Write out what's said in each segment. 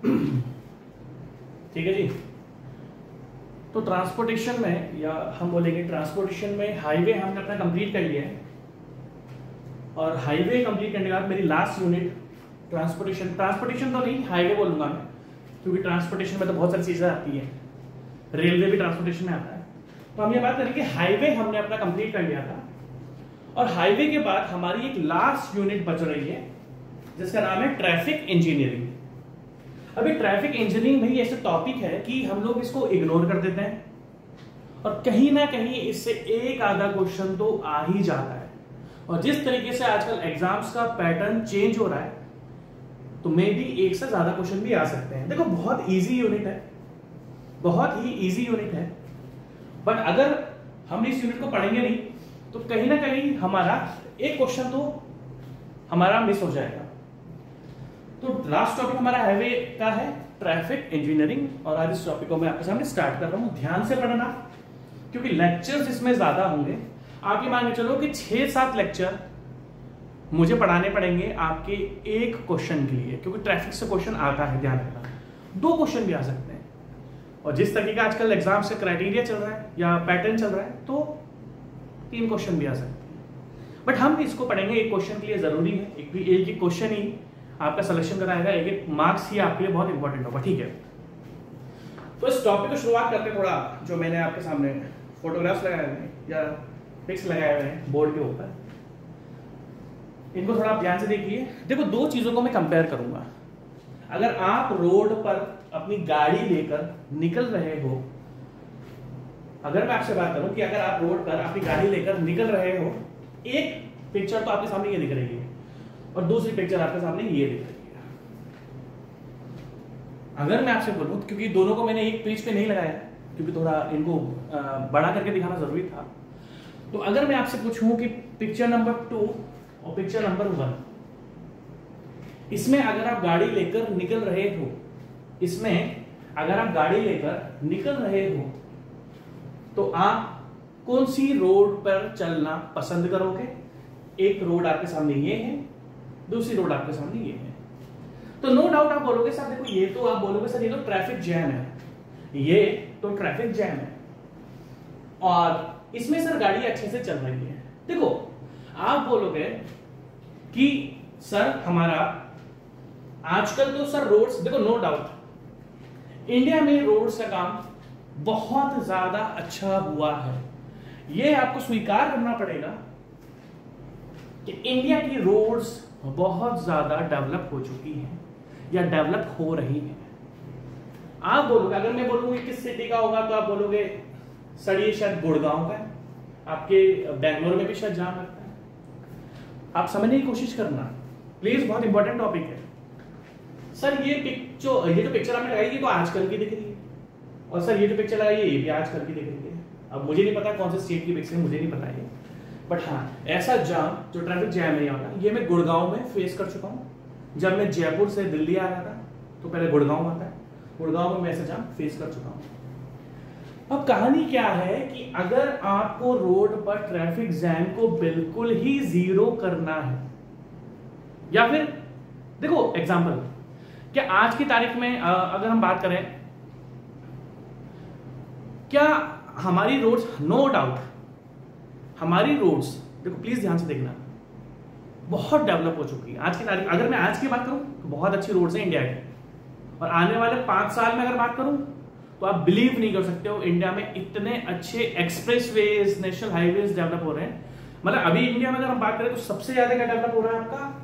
ठीक है जी। तो ट्रांसपोर्टेशन में, या हम बोलेंगे ट्रांसपोर्टेशन में, हाईवे हमने अपना कंप्लीट कर लिया है। और हाईवे कंप्लीट करने के बाद मेरी लास्ट यूनिट ट्रांसपोर्टेशन तो नहीं, हाईवे बोलूंगा मैं, क्योंकि ट्रांसपोर्टेशन में तो बहुत सारी चीजें आती है, रेलवे भी ट्रांसपोर्टेशन में आता है। तो हम ये बात करें कि हाईवे हमने अपना कंप्लीट कर लिया था, और हाईवे के बाद हमारी एक लास्ट यूनिट बच रही है जिसका नाम है ट्रैफिक इंजीनियरिंग। अभी ट्रैफिक इंजीनियरिंग भाई ऐसा टॉपिक है कि हम लोग इसको इग्नोर कर देते हैं, और कहीं ना कहीं इससे एक आधा क्वेश्चन तो आ ही जाता है। और जिस तरीके से आजकल एग्जाम्स का पैटर्न चेंज हो रहा है, तो मे भी एक से ज्यादा क्वेश्चन भी आ सकते हैं। देखो बहुत इजी यूनिट है, बहुत ही इजी यूनिट है, बट अगर हम इस यूनिट को पढ़ेंगे नहीं तो कहीं ना कहीं हमारा एक क्वेश्चन तो हमारा मिस हो जाएगा। तो लास्ट टॉपिक हमारा हाईवे का है ट्रैफिक इंजीनियरिंग, और आज इस टॉपिक को मैं आपके सामने स्टार्ट कर रहा हूं। ध्यान से पढ़ना, क्योंकि लेक्चर्स इसमें ज्यादा होंगे। आप ये मान के चलो कि 6-7 लेक्चर मुझे पढ़ाने पड़ेंगे आपके एक क्वेश्चन के लिए, क्योंकि ट्रैफिक से क्वेश्चन आता है, ध्यान रखना। 2 क्वेश्चन भी आ सकते हैं, और जिस तरीके का आजकल एग्जाम से क्राइटेरिया चल रहा है या पैटर्न चल रहा है, तो 3 क्वेश्चन भी आ सकते हैं। बट हम इसको पढ़ेंगे एक क्वेश्चन के लिए, जरूरी है। एक क्वेश्चन ही आपका सिलेक्शन कराएगा, एक मार्क्स ही आपके लिए बहुत इंपॉर्टेंट होगा, ठीक है। तो इस टॉपिक को शुरुआत करते हैं थोड़ा, जो मैंने आपके सामने फोटोग्राफ्स लगाए हुए हैं या पिक्स लगाए हुए हैं बोर्ड के ऊपर, इनको थोड़ा आप ध्यान से देखिए। देखो 2 चीजों को मैं कंपेयर करूंगा। अगर आप रोड पर अपनी गाड़ी लेकर निकल रहे हो, अगर मैं आपसे बात करूं कि अगर आप रोड पर अपनी गाड़ी लेकर निकल रहे हो, एक पिक्चर तो आपके सामने ये दिख रही है, और दूसरी पिक्चर आपके सामने ये दिख रही है। अगर मैं आपसे बोलूं, क्योंकि दोनों को मैंने एक पेज पे नहीं लगाया, क्योंकि थोड़ा इनको बड़ा करके दिखाना जरूरी था, तो अगर मैं आपसे पूछूं कि पिक्चर नंबर 2 और पिक्चर नंबर 1, इसमें अगर आप गाड़ी लेकर निकल रहे हो, इसमें अगर आप गाड़ी लेकर निकल रहे हो, तो आप कौन सी रोड पर चलना पसंद करोगे? एक रोड आपके सामने ये है, दूसरी रोड आपके सामने ये है। तो नो डाउट आप बोलोगे सर देखो, ये तो आप बोलोगे सर ये तो ट्रैफिक जैम है, ये तो ट्रैफिक जैम है, और इसमें सर गाड़ी अच्छे से चल रही है। देखो आप बोलोगे कि सर हमारा आजकल तो सर रोड्स, देखो नो डाउट इंडिया में रोड्स का काम बहुत ज्यादा अच्छा हुआ है, ये आपको स्वीकार करना पड़ेगा कि इंडिया की रोड्स बहुत ज्यादा डेवलप हो चुकी हैं या डेवलप हो रही हैं। आप बोलोगे, अगर मैं बोलूंगा किस सिटी का होगा, तो आप बोलोगे सर ये शायद गुड़गांव का है, आपके बेंगलोर में भी शायद जाम लगता है। आप समझने की कोशिश करना प्लीज, बहुत इंपॉर्टेंट टॉपिक है। सर ये जो पिक्चर आपने लगाई, ये तो आजकल की दिख रही है, और सर ये जो पिक्चर लगाई है ये भी आजकल की दिख रही है। अब मुझे नहीं पता कौन से स्टेट की पिक्चर है, मुझे नहीं पता है, बट हाँ ऐसा जाम जो ट्रैफिक जैम है यहाँ, ये मैं गुड़गांव में फेस कर चुका हूँ। जब मैं जयपुर से दिल्ली आ रहा था तो पहले गुड़गांव आता है, गुड़गांव में मैं ऐसा जाम फेस कर चुका हूँ। अब कहानी क्या है कि अगर आपको रोड पर ट्रैफिक जैम को बिल्कुल ही जीरो करना है, या फिर देखो एग्जांपल, क्या आज की तारीख में अगर हम बात करें, क्या हमारी रोड्स, नो डाउट हमारी रोड्स, देखो प्लीज ध्यान से देखना, बहुत डेवलप हो चुकी है आज की तारीख। अगर मैं आज की बात करूं तो बहुत अच्छी रोड्स हैं इंडिया की, और आने वाले 5 साल में अगर बात करूं तो आप बिलीव नहीं कर सकते हो इंडिया में इतने अच्छे एक्सप्रेसवेज, नेशनल हाईवेज डेवलप हो रहे हैं। मतलब अभी इंडिया में अगर हम बात करें तो सबसे ज्यादा क्या डेवलप हो रहा है आपका?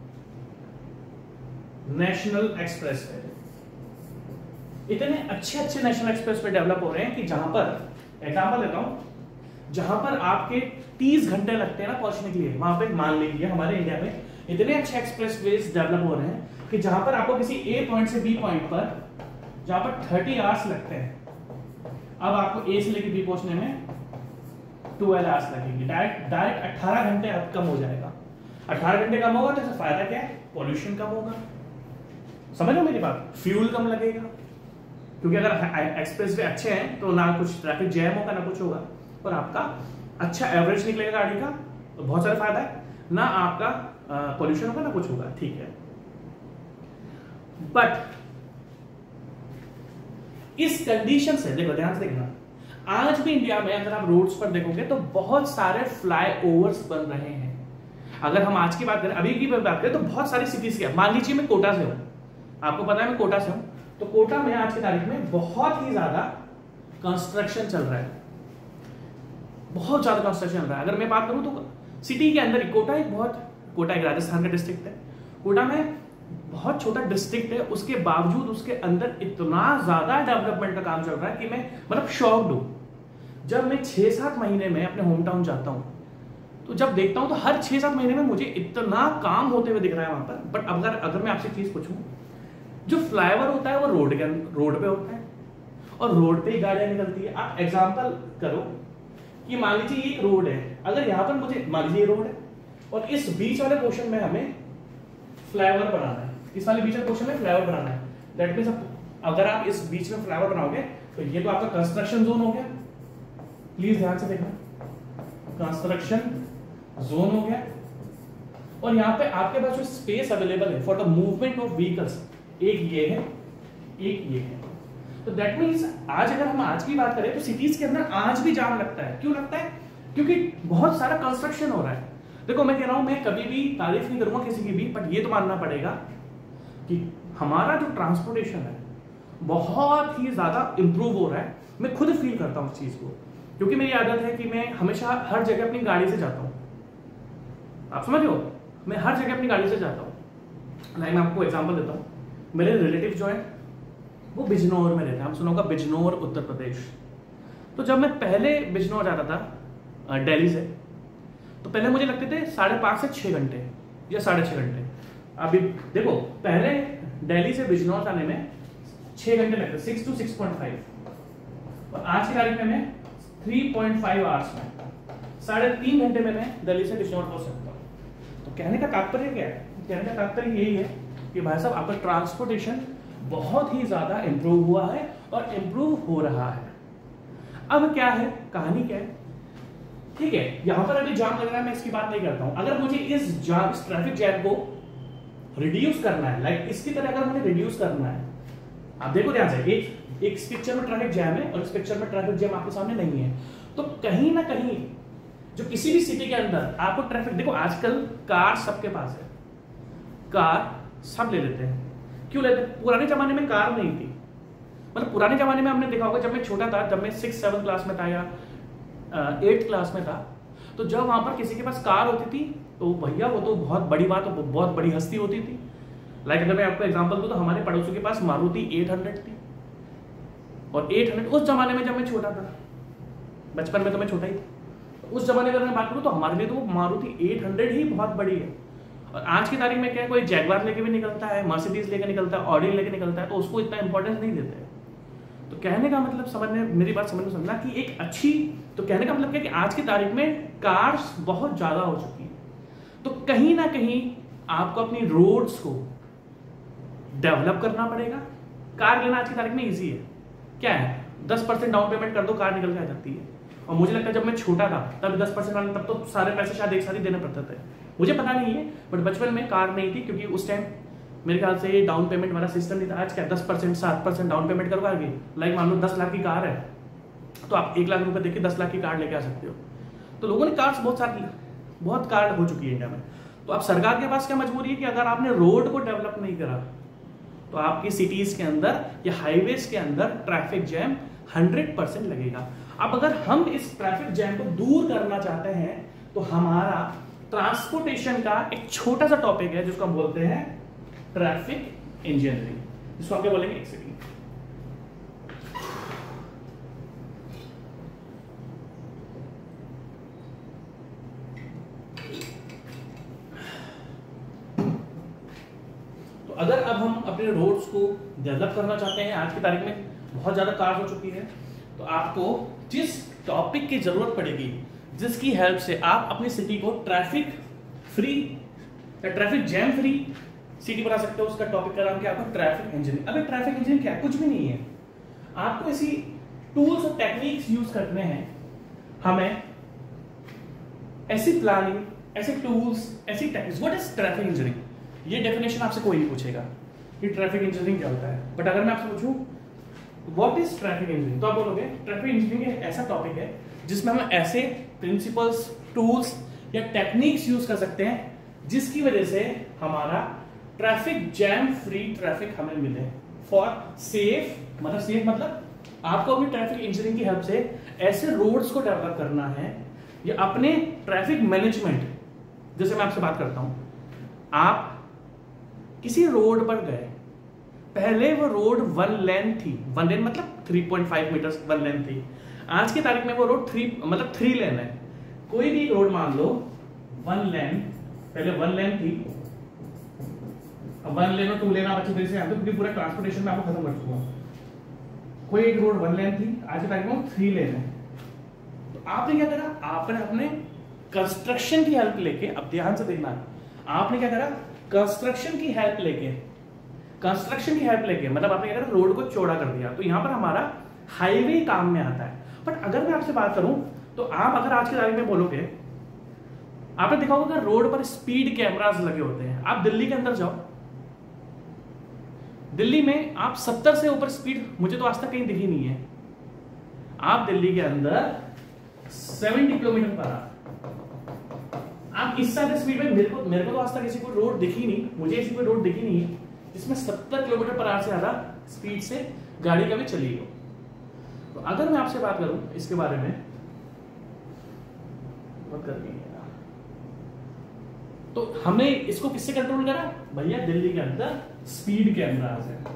National expressway. इतने अच्छे अच्छे नेशनल एक्सप्रेसवे डेवलप हो रहे हैं कि जहां पर, एग्जांपल देता हूं, जहां पर आपके 30 घंटे लगते हैं ना पहुंचने के लिए, वहां पे मान लीजिए हमारे इंडिया में इतने अच्छे एक्सप्रेसवेज डेवलप हो रहे हैं कि जहां पर आपको किसी ए पॉइंट से बी पॉइंट पर, जहां पर 30 आवर्स लगते हैं, अब आपको ए से लेकर बी पहुंचने में 12 आवर्स लगेंगे। डायरेक्ट 18 घंटे अब कम हो जाएगा। 18 घंटे कम होगा तो इससे फायदा क्या है? पॉल्यूशन कम होगा, समझ लो मेरी बात, फ्यूल कम लगेगा, क्योंकि अगर एक्सप्रेसवे अच्छे हैं तो ना कुछ ट्रैफिक जैम होगा ना कुछ होगा, और आपका अच्छा एवरेज निकलेगा गाड़ी का, तो बहुत सारा फायदा है, ना आपका पॉल्यूशन होगा ना कुछ होगा, ठीक है। बट इस कंडीशन से देखो, ध्यान से देखना, आज भी इंडिया में अगर आप रोड्स पर देखोगे तो बहुत सारे फ्लाईओवर्स बन रहे हैं। अगर हम आज की बात करें, अभी की बात करें, तो बहुत सारी सिटीज के, मान लीजिए मैं कोटा से हूं, आपको पता है मैं कोटा से हूं, तो कोटा में आज की तारीख में बहुत ही ज्यादा कंस्ट्रक्शन चल रहा है, बहुत ज्यादा कंस्ट्रक्शन चल रहा है। अगर मैं बात करूं तो सिटी के अंदर कोटा एक राजस्थान का डिस्ट्रिक्ट है, कोटा में बहुत छोटा डिस्ट्रिक्ट है, उसके बावजूद उसके अंदर इतना ज्यादा डेवलपमेंट का काम चल रहा है कि मैं मतलब शॉक्ड हूं। जब मैं 6-7 महीने में अपने होम टाउन जाता हूं, तो जब देखता हूं तो हर 6-7 महीने में मुझे इतना काम होते हुए दिख रहा है वहां पर। बट अगर मैं आपसे चीज पूछूं, जो फ्लाईओवर होता है वो रोड पे होता है और रोड पे ही गाड़ियां निकलती है। आप एग्जांपल करो कि मान लीजिए ये एक रोड है, अगर यहां पर मुझे मान लीजिए रोड है और इस बीच वाले पोर्शन में हमें फ्लाईओवर बनाना है, इस वाले बीच वाले पोर्शन में फ्लाईओवर बनाना है, दैट मींस अगर आप इस बीच में फ्लाईओवर बनाओगे तो ये तो आपका कंस्ट्रक्शन जोन हो गया, प्लीज ध्यान से देखना, कंस्ट्रक्शन जोन हो गया। और यहां पे आपके पास जो स्पेस अवेलेबल है for the movement of vehicles, एक ये है, एक ये है। तो दैट मींस आज अगर हम आज की बात करें तो सिटीज के अंदर आज भी जाम लगता है। क्यों लगता है? क्योंकि बहुत सारा कंस्ट्रक्शन हो रहा है। देखो मैं कह रहा हूं, मैं कभी भी तारीफ नहीं करूंगा किसी की भी, बट ये तो मानना पड़ेगा कि हमारा जो ट्रांसपोर्टेशन है बहुत ही ज्यादा इंप्रूव हो रहा है। मैं खुद फील करता हूं इस चीज को, क्योंकि मेरी आदत है कि मैं हमेशा हर जगह अपनी गाड़ी से जाता हूं। आप समझ रहे हो, मैं हर जगह अपनी गाड़ी से जाता हूं। मैं आपको एग्जांपल देता हूं, मेरे रिलेटिव जो है वो बिजनौर में रहते हैं, हम सुनोगा बिजनौर उत्तर प्रदेश। तो जब मैं पहले बिजनौर जाता था दिल्ली से, तो पहले मुझे लगते थे 5.5 से 6 घंटे या 6.5 घंटे। अभी देखो पहले दिल्ली से बिजनौर जाने में 6 घंटे लगते, 6 to 6.5, और आज की तारीख में मैं 3.5 आवर्स में 3.5 घंटे में मैं दिल्ली से बिजनौर पहुंच सकता हूं। तो कहने का तात्पर्य क्या है? कहने का तात्पर्य यही है कि भाई साहब आपका ट्रांसपोर्टेशन बहुत ही ज्यादा इंप्रूव हुआ है और इंप्रूव हो रहा है। अब क्या है, कहानी क्या है? ठीक है, यहां पर अभी जाम लग रहा है, मैं इसकी बात नहीं करता हूं। अगर मुझे इस ट्रैफिक जैम को रिड्यूस करना है, लाइक इसकी तरह अगर मुझे रिड्यूस करना है, आप देखो ध्यान से, एक इस पिक्चर में ट्रैफिक जैम है और इस पिक्चर में ट्रैफिक जैम आपके सामने नहीं है। तो कहीं ना कहीं जो किसी भी सिटी के अंदर आपको ट्रैफिक, देखो आजकल कार सबके पास है, कार सब ले लेते हैं। क्यों लेते हैं? पुराने जमाने में कार नहीं थी, मतलब पुराने जमाने में हमने देखा होगा, जब मैं छोटा था, जब मैं 6-7 क्लास में था या 8th क्लास में था, तो जब वहां पर किसी के पास कार होती थी तो भैया वो तो बहुत बड़ी बात, बहुत बड़ी हस्ती होती थी। लाइक अगर मैं आपको एग्जांपल दूं तो हमारे पड़ोसियों के पास मारुति 800 थी, और 800 उस जमाने में जब मैं छोटा था, बचपन में तो मैं छोटा ही था, उस जमाने में अगर मैं बात करूं तो हमारे लिए तो मारुति 800 ही बहुत बड़ी है। और आज की तारीख में क्या है, कोई जैगवार लेके भी निकलता है, मर्सिडीज लेके निकलता है, ऑडी लेके निकलता है, तो उसको इतना इंपॉर्टेंस नहीं देते। तो कहने का मतलब समझने, मेरी बात समझना कि एक अच्छी, तो कहने का मतलब क्या कि आज की तारीख में कार्स बहुत ज्यादा हो चुकी है। तो कहीं ना कहीं आपको अपनी रोड्स को डेवलप करना पड़ेगा। कार लेना आज की तारीख में इजी है, क्या है, 10% डाउन पेमेंट कर दो, कार निकल के आ जाती है। और मुझे लगता है जब मैं छोटा था तब 10% वाले, तब तो सारे पैसे शायद एक साथ ही देने पड़ते थे, मुझे पता नहीं है, बट बचपन में कार नहीं थी, क्योंकि उस टाइम मेरे ख्याल से डाउन पेमेंट वाला सिस्टम नहीं था। आज क्या 10% 7% डाउन पेमेंट करवाएंगे, लाइक मान लो 10 लाख की कार है तो आप 1 लाख रुपए देके 10 लाख की कार लेके आ सकते हो। तो लोगों ने कार्स बहुत कार हो चुकी है इंडिया में। तो अब सरकार के पास क्या मजबूरी है कि अगर आपने रोड को डेवलप नहीं करा तो आपकी सिटीज के अंदर या हाईवेज के अंदर ट्रैफिक जैम 100% लगेगा। अब अगर हम इस ट्रैफिक जैम को दूर करना चाहते हैं तो हमारा ट्रांसपोर्टेशन का एक छोटा सा टॉपिक है जिसको हम बोलते हैं ट्रैफिक इंजीनियरिंग, जिसको हम क्या बोलेंगे, एक सेकंड। तो अगर अब हम अपने रोड्स को डेवलप करना चाहते हैं, आज की तारीख में बहुत ज्यादा कार्स हो चुकी है, तो आपको जिस टॉपिक की जरूरत पड़ेगी, जिसकी हेल्प से आप अपनी सिटी को ट्रैफिक फ्री या ट्रैफिक जैम फ्री सिटी बना सकते हो, उसका टॉपिक का नाम क्या है, ट्रैफिक इंजीनियरिंग। अबे ट्रैफिक इंजीनियरिंग क्या है? कुछ भी नहीं है। आपको ऐसी टूल्स और टेक्निक्स यूज करने हैं, हमें ऐसी प्लानिंग, ऐसे टूल्स, ऐसी techniques. What is traffic engineering? ये डेफिनेशन आपसे कोई नहीं पूछेगा कि ट्रैफिक इंजीनियरिंग क्या होता है। बट अगर मैं आपसे पूछूं व्हाट इज ट्रैफिक इंजीनियरिंग? तो आप बोलोगे ट्रैफिक इंजीनियरिंग एक ऐसा टॉपिक है जिसमें हम ऐसे प्रिंसिपल्स, टूल्स या टेक्निक्स यूज कर सकते हैं जिसकी वजह से हमारा ट्रैफिक जैम फ्री ट्रैफिक हमें मिले फॉर सेफ, मतलब सेफ मतलब आपको अपनी ट्रैफिक इंजीनियरिंग की हेल्प से ऐसे रोड्स को डेवलप करना है या अपने ट्रैफिक मैनेजमेंट, जैसे मैं आपसे बात करता हूं, आप किसी रोड पर गए, पहले वो रोड 1 लेन थी, 1 लेन मतलब 3.5 मीटर 1 लेन थी, आज की तारीख में वो रोड 3 लेन है। कोई भी रोड मान लो 1 लेन, पहले 1 लेन थी, अब 1 लेन और 2 लेन आप अच्छी तरीके से जानते हो क्योंकि पूरा ट्रांसपोर्टेशन में आपको खत्म कर चुका हूं। कोई एक रोड 1 लेन थी, आज की तारीख में 3 लेन है। तो आपने क्या करा, आपने अपने कंस्ट्रक्शन की हेल्प लेके, अब ध्यान से देखना, आपने क्या करा, कंस्ट्रक्शन की हेल्प लेके मतलब आपने क्या करा, रोड को चौड़ा कर दिया। तो यहां पर हमारा हाईवे काम में आता है। बट अगर मैं आपसे बात करूं तो आप अगर आज की तारीख में बोलोगे, आपने देखा होगा रोड पर स्पीड कैमरास लगे होते हैं। आप दिल्ली के अंदर जाओ, दिल्ली में आप 70 से ऊपर स्पीड मुझे तो आज तक कहीं दिखी नहीं है। आप दिल्ली के अंदर 70 किलोमीटर पर आप इस सारे स्पीड में, मेरे को तो आज तक ऐसी कोई रोड दिखी नहीं, मुझे ऐसी कोई रोड दिखी नहीं है जिसमें 70 किलोमीटर पर आवर से ज्यादा स्पीड से गाड़ी कभी चली हो। तो अगर मैं आपसे बात करूं इसके बारे में, मत करनी है, तो हमने इसको किससे कंट्रोल करा भैया, दिल्ली के अंदर स्पीड कैमरास है।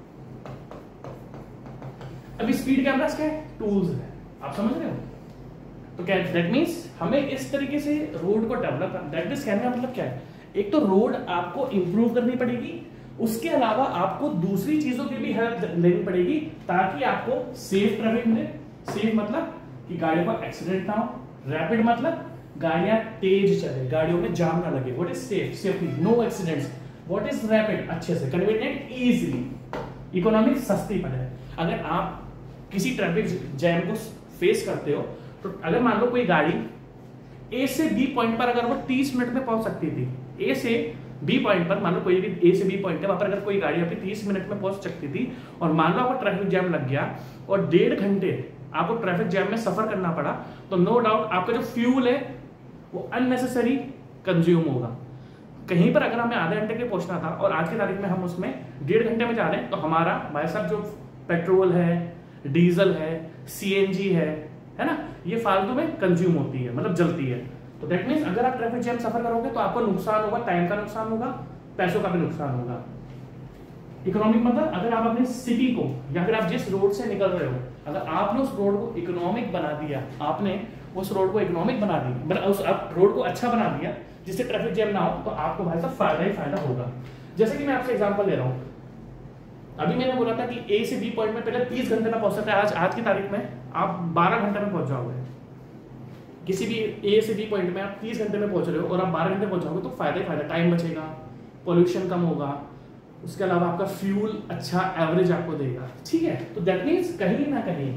अभी स्पीड कैमरास क्या है, टूल्स है, आप समझ रहे हो। तो क्या दैट मींस हमें इस तरीके से रोड को डेवलप करना, दैट मींस कहने का मतलब क्या है, एक तो रोड आपको इंप्रूव करनी पड़ेगी, उसके अलावा आपको दूसरी चीजों की भी हेल्प लेनी पड़ेगी ताकि आपको सेफ ट्रैफिक मिले। सेफ मतलब कि गाड़ियों का एक्सीडेंट ना हो, रैपिड मतलब गाड़ियां तेज चले, गाड़ियों में जाम ना लगे। What is safe, safety, no accidents. What is rapid, अच्छे से, कन्वीनियंट, इजीली, इकोनॉमिक, सस्ती पड़े। अगर आप किसी ट्रैफिक जैम को फेस करते हो तो अगर मान लो कोई गाड़ी ए से बी पॉइंट पर अगर वो 30 मिनट में पहुंच सकती थी, ए से बी पॉइंट पर, मान लो कोई भी ए से बी पॉइंट है, वहां पर अगर कोई गाड़ी अपनी 30 मिनट में पहुंच सकती थी और मान लो आपको ट्रैफिक जैम लग गया और 1.5 घंटे आपको ट्रैफिक जैम में सफर करना पड़ा, तो नो डाउट आपका जो फ्यूल है वो अननेसेसरी कंज्यूम होगा। कहीं पर अगर हमें आधे घंटे के लिए पहुंचना था और आज की तारीख में हम उसमें 1.5 घंटे में जा रहे हैं, तो हमारा भाई साहब जो पेट्रोल है, डीजल है, सीएनजी है ना, ये फालतू में कंज्यूम होती है, मतलब जलती है। तो दैट मींस अगर आप ट्रैफिक जैम सफर करोगे तो आपको नुकसान होगा, टाइम का नुकसान होगा, पैसों का भी नुकसान होगा। इकोनॉमिक मतलब अगर आप अपनी सिटी को या फिर आप जिस रोड से निकल रहे हो, अगर आपने उस रोड को इकोनॉमिक बना दिया, आपने उस रोड को इकोनॉमिक बना दी, मतलब उस रोड को अच्छा बना दिया जिससे ट्रैफिक जैम ना हो, तो आपको भाई साहब फायदा ही फायदा होगा। जैसे कि मैं आपसे एग्जांपल ले रहा हूं, अभी मैंने बोला था कि ए से बी पॉइंट में पहले 30 घंटे में पहुंच सकते हैं, आज की तारीख में आप 12 घंटे में पहुंच जाओगे। किसी भी ए से बी पॉइंट में आप 30 घंटे में पहुंच रहे हो और आप 12 घंटे पहुंच जाओगे, तो फायदा ही फायदा, टाइम बचेगा, पोल्यूशन कम होगा, उसके अलावा आपका फ्यूल अच्छा एवरेज आपको देगा। ठीक है, तो दैट मींस कहीं ना कहीं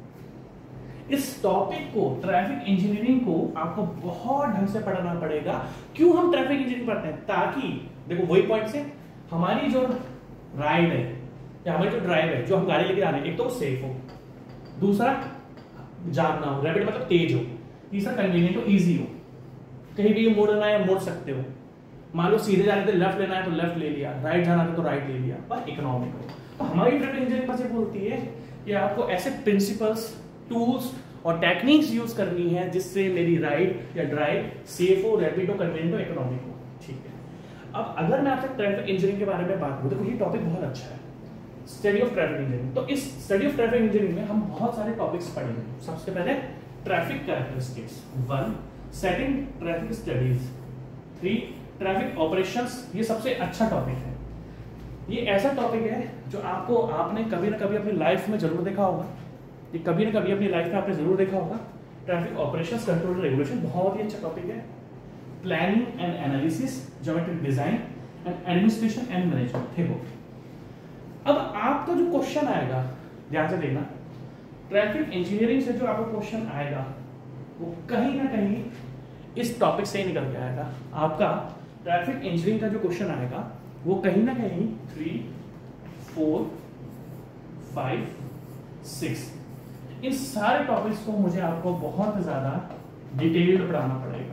इस टॉपिक को, ट्रैफिक इंजीनियरिंग को आपको बहुत ढंग से पढ़ना पड़ेगा। क्यों हम ट्रैफिक इंजीनियरिंग पढ़ते हैं, ताकि देखो वही पॉइंट से हमारी जो राइड है या हमारी जो ड्राइव है, जो हम गाड़ी लेके आ रहे हैं, एक तो सेफ हो, दूसरा जाम ना हो, रैपिड मतलब तेज हो, तीसरा कन्वीनियंट हो, इजी हो, कहीं भी मोड़ना है मोड़ सकते हो, मान लो सीधे जाने तो लेफ्ट लेना है तो लेफ्ट ले लिया, राइट जाना है तो राइट ले लिया, पर इकोनॉमिक हो। तो हमारी ट्रैफिक इंजीनियरिंग बस ये बोलती है कि आपको ऐसे प्रिंसिपल्स, टूल्स और टेक्निक्स यूज करनी है जिससे मेरी राइड या ड्राइव सेफ हो, रैपिड हो, कन्वीनियंट हो, इकोनॉमिक हो। ठीक है, अब अगर मैं आपसे ट्रैफिक इंजीनियरिंग के बारे में बात करूं, तो ये टॉपिक बहुत अच्छा है, स्टडी ऑफ ट्रैफिक इंजीनियरिंग। तो इस स्टडी ऑफ ट्रैफिक इंजीनियरिंग में हम बहुत सारे टॉपिक्स पढ़ेंगे। सबसे पहले traffic characteristics, 1 setting traffic studies, 3 traffic operations. ये सबसे अच्छा टॉपिक है, ये ऐसा टॉपिक है जो आपने कभी ना कभी अपनी लाइफ में जरूर देखा होगा, ये कभी ना कभी अपनी लाइफ में आपने जरूर देखा होगा। ट्रैफिक ऑपरेशंस, कंट्रोल, रेगुलेशन बहुत ही अच्छा टॉपिक है। Planning and analysis, geometric design and administration and management. देखो अब आपका जो क्वेश्चन आएगा, ध्यान से देखना, ट्रैफिक इंजीनियरिंग से जो आपका क्वेश्चन आएगा वो कहीं ना कहीं इस टॉपिक से ही निकल के आएगा। आपका ट्रैफिक इंजीनियरिंग का जो क्वेश्चन आएगा वो कहीं ना कहीं 3, 4, 5, 6। इन सारे टॉपिक्स को मुझे आपको बहुत ज्यादा डिटेल्ड पढ़ाना पड़ेगा।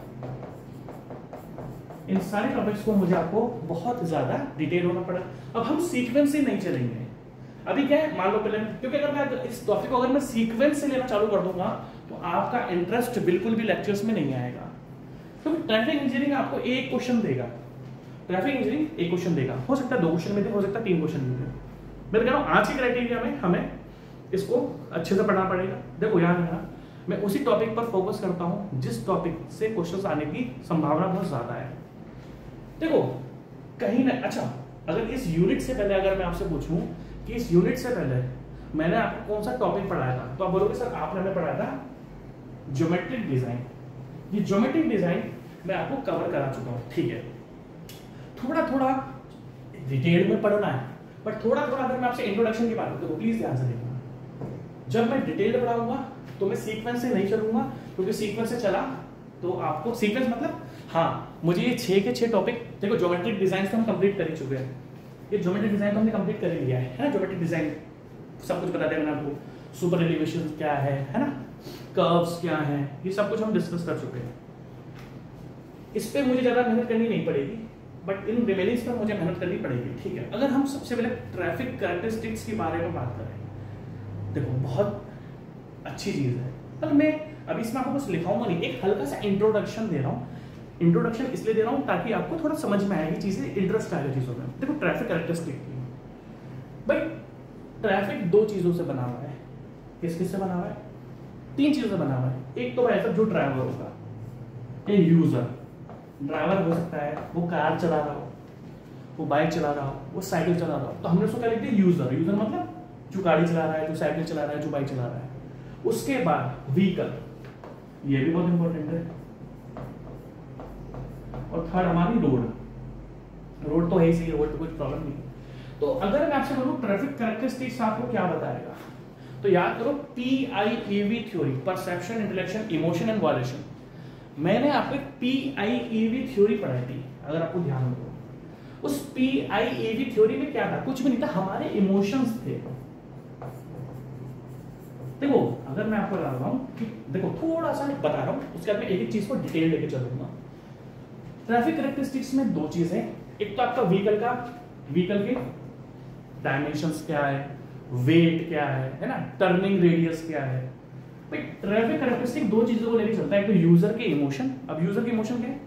इन सारे टॉपिक्स को मुझे आपको बहुत ज्यादा डिटेल होना पड़ेगा। अब हम सीक्वेंस से नहीं चलेंगे। अभी क्या है, मान लो पहले, क्योंकि अगर मैं इस टॉपिक को अगर मैं सीक्वेंस से लेना चालू कर दूंगा तो आपका इंटरेस्ट बिल्कुल भी लेक्चर्स में नहीं आएगा। क्योंकि ट्रैफिक इंजीनियरिंग आपको एक क्वेश्चन देगा, ट्रैफिक इंजीनियरिंग एक क्वेश्चन देगा, हो सकता है 2 क्वेश्चन में दे, हो सकता है 3 क्वेश्चन में दे। मैं कह रहा हूँ आज की क्राइटेरिया में हमें इसको अच्छे से पढ़ना पड़ेगा। देखो यार मेरा, मैं उसी टॉपिक पर फोकस करता हूँ जिस टॉपिक से क्वेश्चंस आने की संभावना बहुत ज्यादा है। देखो कहीं ना, अच्छा अगर इस यूनिट से पहले अगर मैं आपसे पूछूं कि इस यूनिट से पहले मैंने आपको कौन सा टॉपिक पढ़ाया था, तो आप बोलोगे सर आपने हमें पढ़ाया था ज्योमेट्रिक डिजाइन। ये ज्योमेट्रिक डिजाइन मैं आपको कवर करा चुका हूं, ठीक है। थोड़ा थोड़ा डिटेल में पढ़ना है, बट थोड़ा थोड़ा अगर मैं आपसे इंट्रोडक्शन की बात करूं तो प्लीज ध्यान से देखना। जब मैं डिटेल पढ़ाऊंगा तो मैं सीक्वेंस से नहीं चलूंगा, क्योंकि सीक्वेंस से चला तो आपको सीक्वेंस मतलब, हाँ मुझे ये 6 के 6 टॉपिक, देखो ज्योमेट्रिक डिजाइन तो हम कंप्लीट कर ही चुके हैं। ये ज्योमेट्रिक डिजाइन तो हमने कंप्लीट कर ही लिया है ना। ज्योमेट्रिक डिजाइन सब कुछ बता दिया मैंने आपको, सुपर एलिवेशन क्या है ना, कर्व्स क्या है, ये सब कुछ हम डिस्कस कर चुके हैं। इस पे मुझे ज्यादा मेहनत करनी नहीं पड़ेगी, बट इन रिमेनिंग्स पर मुझे मेहनत करनी पड़ेगी, ठीक है। अगर हम सबसे पहले ट्रैफिक कैरेक्टरिस्टिक्स के बारे में बात करें, देखो बहुत अच्छी चीज है, पर मैं अभी इसमें आपको बस लिखाऊंगा नहीं, एक हल्का सा इंट्रोडक्शन दे रहा हूँ। इंट्रोडक्शन इसलिए दे रहा हूँ ताकि आपको थोड़ा समझ में आएगी चीजें, इंटरेस्ट आएगा चीजों में। देखो ट्रैफिक कैरेक्टरिस्टिक भाई, ट्रैफिक 2 चीजों से बना हुआ है। किस किस से बना हुआ है? 3 चीजों से बना हुआ है। एक तो भाई जो ड्राइवर होगा, एक यूजर, ड्राइवर हो सकता है वो कार चला रहा हो, वो बाइक चला रहा हो, वो साइकिल चला रहा हो, तो हमने उसको क्या लिखते हैं यूजर। यूजर मतलब जो गाड़ी चला रहा है, जो साइकिल चला रहा है, जो बाइक चला रहा है। उसके बाद व्हीकल, ये भी बहुत इंपॉर्टेंट है। और थर्ड हमारी रोड। रोड तो है ही सही, रोड पे कुछ प्रॉब्लम नहीं। तो अगर मैं आपसे बोलूं ट्रैफिक कैरेक्टरिस्टिक्स आपको क्या बताएगा, तो याद करो PIEV theory, perception, intellection, emotion and violation. मैंने आपको PIEV थ्योरी पढ़ाई थी, अगर आपको ध्यान हो। उस PIEV थ्योरी में क्या था? कुछ भी नहीं था, हमारे इमोशंस थे। देखो अगर मैं आपको बता रहा हूं कि देखो थोड़ा सा बता रहा हूं, उसके बाद मैं एक एक चीज को डिटेल लेके चलूंगा। ट्रैफिक कैरेक्टरिस्टिक्स में 2 चीजें, एक तो आपका व्हीकल के डायमेंशंस क्या है, वेट क्या है ना, टर्निंग रेडियस क्या है। भाई ट्रैफिक कैरेक्टरिस्टिक 2 चीजों को लेकर चलता है, एक तो यूजर के इमोशन। अब यूजर के इमोशन क्या है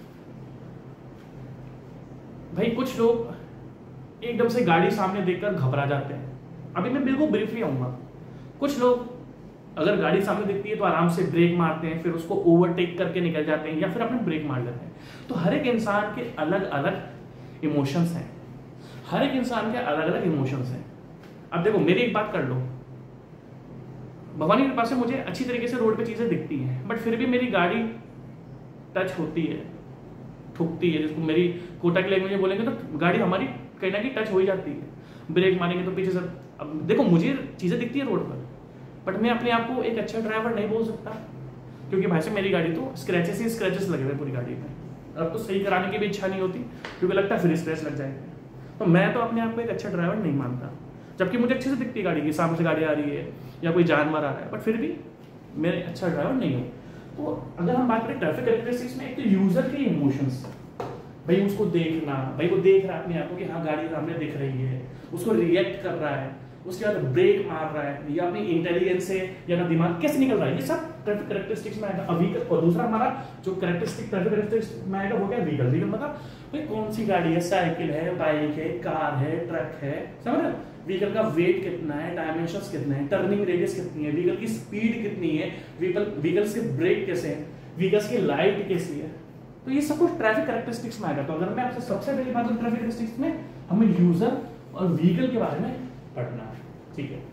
भाई? कुछ लोग एकदम से गाड़ी सामने देखकर घबरा जाते हैं, अभी मैं बिल्कुल ब्रीफली आऊंगा। कुछ लोग अगर गाड़ी सामने दिखती है तो आराम से ब्रेक मारते हैं, फिर उसको ओवरटेक करके निकल जाते हैं, या फिर अपने ब्रेक मार लेते हैं। तो हर एक इंसान के अलग अलग इमोशंस हैं, हर एक इंसान के अलग अलग इमोशंस हैं। अब देखो मेरी एक बात कर लो, भवानी के पास से मुझे अच्छी तरीके से रोड पे चीजें दिखती हैं, बट फिर भी मेरी गाड़ी टच होती है, ठुकती है, जिसको मेरी कोटा की लैंग्वेज में बोलेंगे तो गाड़ी हमारी कहीं ना कहीं टच हो ही जाती है। ब्रेक मारेंगे तो पीछे से, अब देखो मुझे चीजें दिखती है रोड पर, बट मैं अपने आप को एक अच्छा ड्राइवर नहीं बोल सकता, क्योंकि भाई से मेरी गाड़ी तो स्क्रैचेस ही स्क्रैचेस लगे हुए पूरी गाड़ी में। अब तो सही कराने की भी इच्छा नहीं होती, क्योंकि लगता है फिर स्क्रैच लग जाएंगे। तो मैं तो अपने आप को एक अच्छा ड्राइवर नहीं मानता, जबकि मुझे अच्छे से दिखती है गाड़ी की, सामने से गाड़ी आ रही है या कोई जानवर आ रहा है, बट फिर भी मैं अच्छा ड्राइवर नहीं हूँ। तो अगर हम बात करें ट्रैफिक कैरेक्टरिस्टिक्स में, एक तो यूजर के इमोशंस, भाई उसको देखना, भाई वो देख रहा है अपने आप को कि हाँ गाड़ी सामने दिख रही है, उसको रिएक्ट कर रहा है, उसके बाद ब्रेक मार रहा है, या अपनी इंटेलिजेंस से या ना दिमाग कैसे निकल रहा है, ये सब ट्रैफिक कैरेक्टरिस्टिक्स में आएगा। व्हीकल, और दूसरा हमारा जो कैरेक्टरिस्टिक ट्रैफिक कैरेक्टरिस्टिक्स में आएगा वो क्या? व्हीकल। व्हीकल मतलब भाई कौन सी गाड़ी है, साइकिल है, बाइक है, कार है, ट्रक है, समझ रहे हो? व्हीकल का वेट कितना है, डायमेंशंस कितने हैं, टर्निंग रेडियस कितनी है, व्हीकल की स्पीड कितनी है, व्हीकल्स के ब्रेक कैसे हैं, व्हीकल्स की लाइट कैसी है, तो ये सब कुछ ट्रैफिक कैरेक्टरिस्टिक्स में आएगा। तो अगर मैं आपसे सबसे पहली बात करूं ट्रैफिक कैरेक्टरिस्टिक्स में, हमें यूजर और व्हीकल के बारे में पढ़ना है, ठीक है।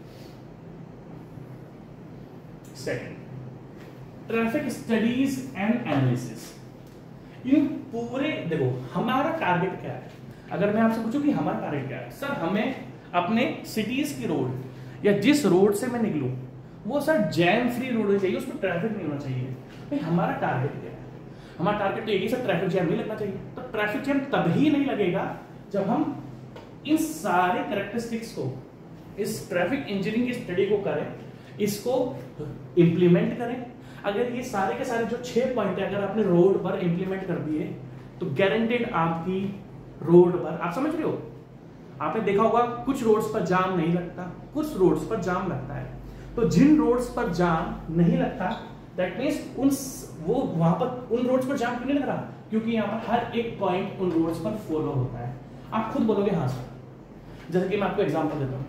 Second, traffic studies and analysis. ये पूरे, देखो हमारा टारगेट क्या है? अगर मैं आपसे पूछूं कि हमारा टारगेट क्या है, सर हमें अपने सिटीज की रोड या जिस रोड से मैं निकलूं वो सर जैम फ्री रोड होनी चाहिए, उसमें ट्रैफिक नहीं होना चाहिए। भाई हमारा टारगेट क्या है? हमारा टारगेट तो यही सर, ट्रैफिक जैम नहीं लगना चाहिए। तो ट्रैफिक जैम तभी नहीं लगेगा जब हम इन सारे कैरेक्टरिस्टिक्स को इस ट्रैफिक इंजीनियरिंग की स्टडी को करें, इसको इंप्लीमेंट करें। अगर ये सारे के सारे जो 6 पॉइंट है अगर आपने रोड पर इंप्लीमेंट कर दिए तो गारंटेड आपकी रोड पर, आप समझ रहे हो, आपने देखा होगा कुछ रोड्स पर जाम नहीं लगता, कुछ रोड्स पर जाम लगता है। तो जिन रोड्स पर जाम नहीं लगता दैट मीन्स वहां पर उन रोड्स पर जाम क्यों नहीं लग रहा, क्योंकि यहाँ पर हर एक पॉइंट उन रोड्स पर फॉलो होता है। आप खुद बोलोगे हाँ सर। जैसे कि मैं आपको एग्जांपल देता हूं,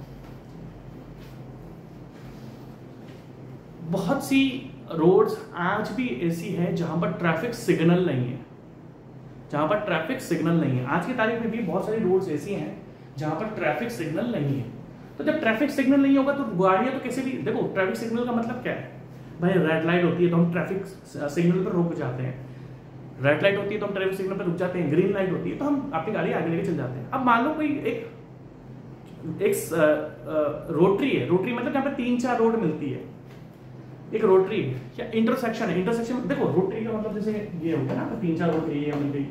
बहुत सी रोड्स आज भी ऐसी है जहां पर ट्रैफिक सिग्नल नहीं है, जहां पर ट्रैफिक सिग्नल नहीं है। आज की तारीख में भी बहुत सारी रोड्स ऐसी हैं जहां पर ट्रैफिक सिग्नल नहीं है। तो जब ट्रैफिक सिग्नल नहीं होगा तो गाड़ियां तो कैसे भी, देखो ट्रैफिक सिग्नल का मतलब क्या है भाई, रेड लाइट होती है तो हम ट्रैफिक सिग्नल पर रुक जाते हैं, रेड लाइट होती है तो हम ट्रैफिक सिग्नल पर रुक जाते हैं, ग्रीन लाइट होती है तो हम अपनी गाड़ी आगे लेके चल जाते हैं। अब मान लो कोई एक रोटरी है, रोटरी मतलब जहां पर 3-4 रोड मिलती है, एक रोटरी या इंटरसेक्शन है। इंटरसेक्शन देखो रोटरी का मतलब जैसे ये हो गया ना, 3-4 रोड ये मिल गई,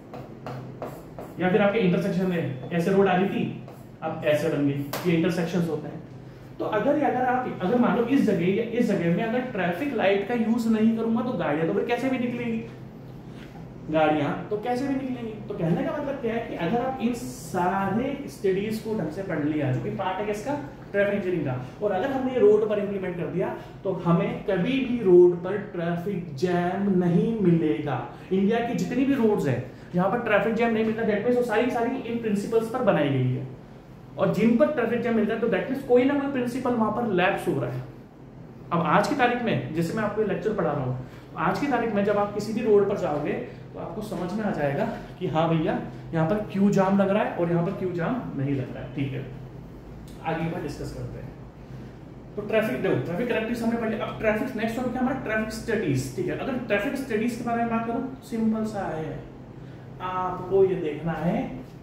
या फिर आपके इंटरसेक्शन में ऐसे रोड आ रही थी अब ऐसे बन गई, ये इंटरसेक्शंस होते हैं। तो अगर मान लो इस जगह या इस जगह में अगर ट्रैफिक लाइट का यूज नहीं करूंगा तो गाड़ियां तो फिर कैसे भी निकलेंगी, गाड़ियां तो कैसे भी निकलेंगी। तो कहने का मतलब क्या है कि अगर आप इन सारे स्टडीज को ढंग से पढ़ लिया, जो कि पार्ट है किसका, ट्रैफिक इंजीनियरिंग का, और अगर हमने ये रोड पर इंप्लीमेंट कर दिया तो हमें कभी भी रोड पर ट्रैफिक जैम नहीं मिलेगा। इंडिया की जितनी भी रोड्स है जहां पर ट्रैफिक जैम नहीं मिलता दैट मींस वो सारी सारी इन प्रिंसिपल्स पर बनाई गई है, और जिन पर ट्रैफिक जैम मिलता है तो दैट मींस कोई ना कोई प्रिंसिपल वहां पर लैप्स हो रहा है। अब आज की तारीख में जैसे मैं आपको लेक्चर पढ़ा रहा हूँ, आज की तारीख में जब आप किसी भी रोड पर जाओगे तो आपको समझ में आ जाएगा कि हाँ भैया यहाँ पर क्यों जाम लग रहा है और यहाँ पर क्यों जाम नहीं लग रहा है। ठीक है, आगे बात डिस्कस करते हैं। तो ट्रैफिक देखो, ट्रैफिक कैरेक्टरिस्टिक्स हमने पढ़ लिया। अब ट्रैफिक नेक्स्ट टॉपिक है हमारा ट्रैफिक स्टडीज। ठीक है, अगर ट्रैफिक स्टडीज के बारे में बात करूं, सिंपल सा है, आपको ये देखना है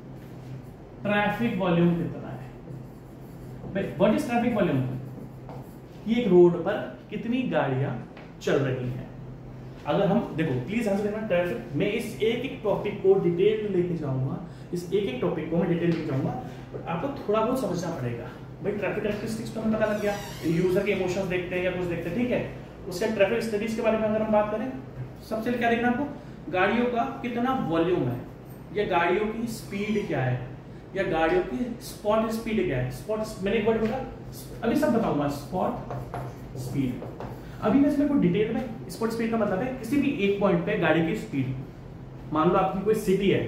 ट्रैफिक वॉल्यूम कितना है। व्हाट इज ट्रैफिक वॉल्यूम, ये एक रोड पर कितनी गाड़ियां चल रही हैं। अगर हम देखो प्लीज आंसर देना, ट्रैफिक में इस एक एक टॉपिक को डिटेल में लेके जाऊंगा, इस एक एक टॉपिक को मैं डिटेल लेके जाऊंगा, बट आपको थोड़ा बहुत समझना पड़ेगा। भाई ट्रैफिक कैरेक्टरिस्टिक्स तो हमें पता लग गया, यूजर के इमोशंस देखते हैं या कुछ देखते हैं, ठीक है। उसके ट्रैफिक स्टडीज के बारे में अगर हम बात करें, सबसे क्या देखना आपको, गाड़ियों का कितना वॉल्यूम है, या गाड़ियों की स्पीड क्या है, या गाड़ियों की स्पॉट स्पीड क्या है। स्पॉट मैंने एक वर्ड बोला, अभी सब बताऊंगा, स्पॉट स्पीड। अभी मैं इसमें कोई डिटेल में, स्पॉट स्पीड का मतलब है किसी भी एक पॉइंट पे गाड़ी की स्पीड। मान लो आपकी कोई सिटी है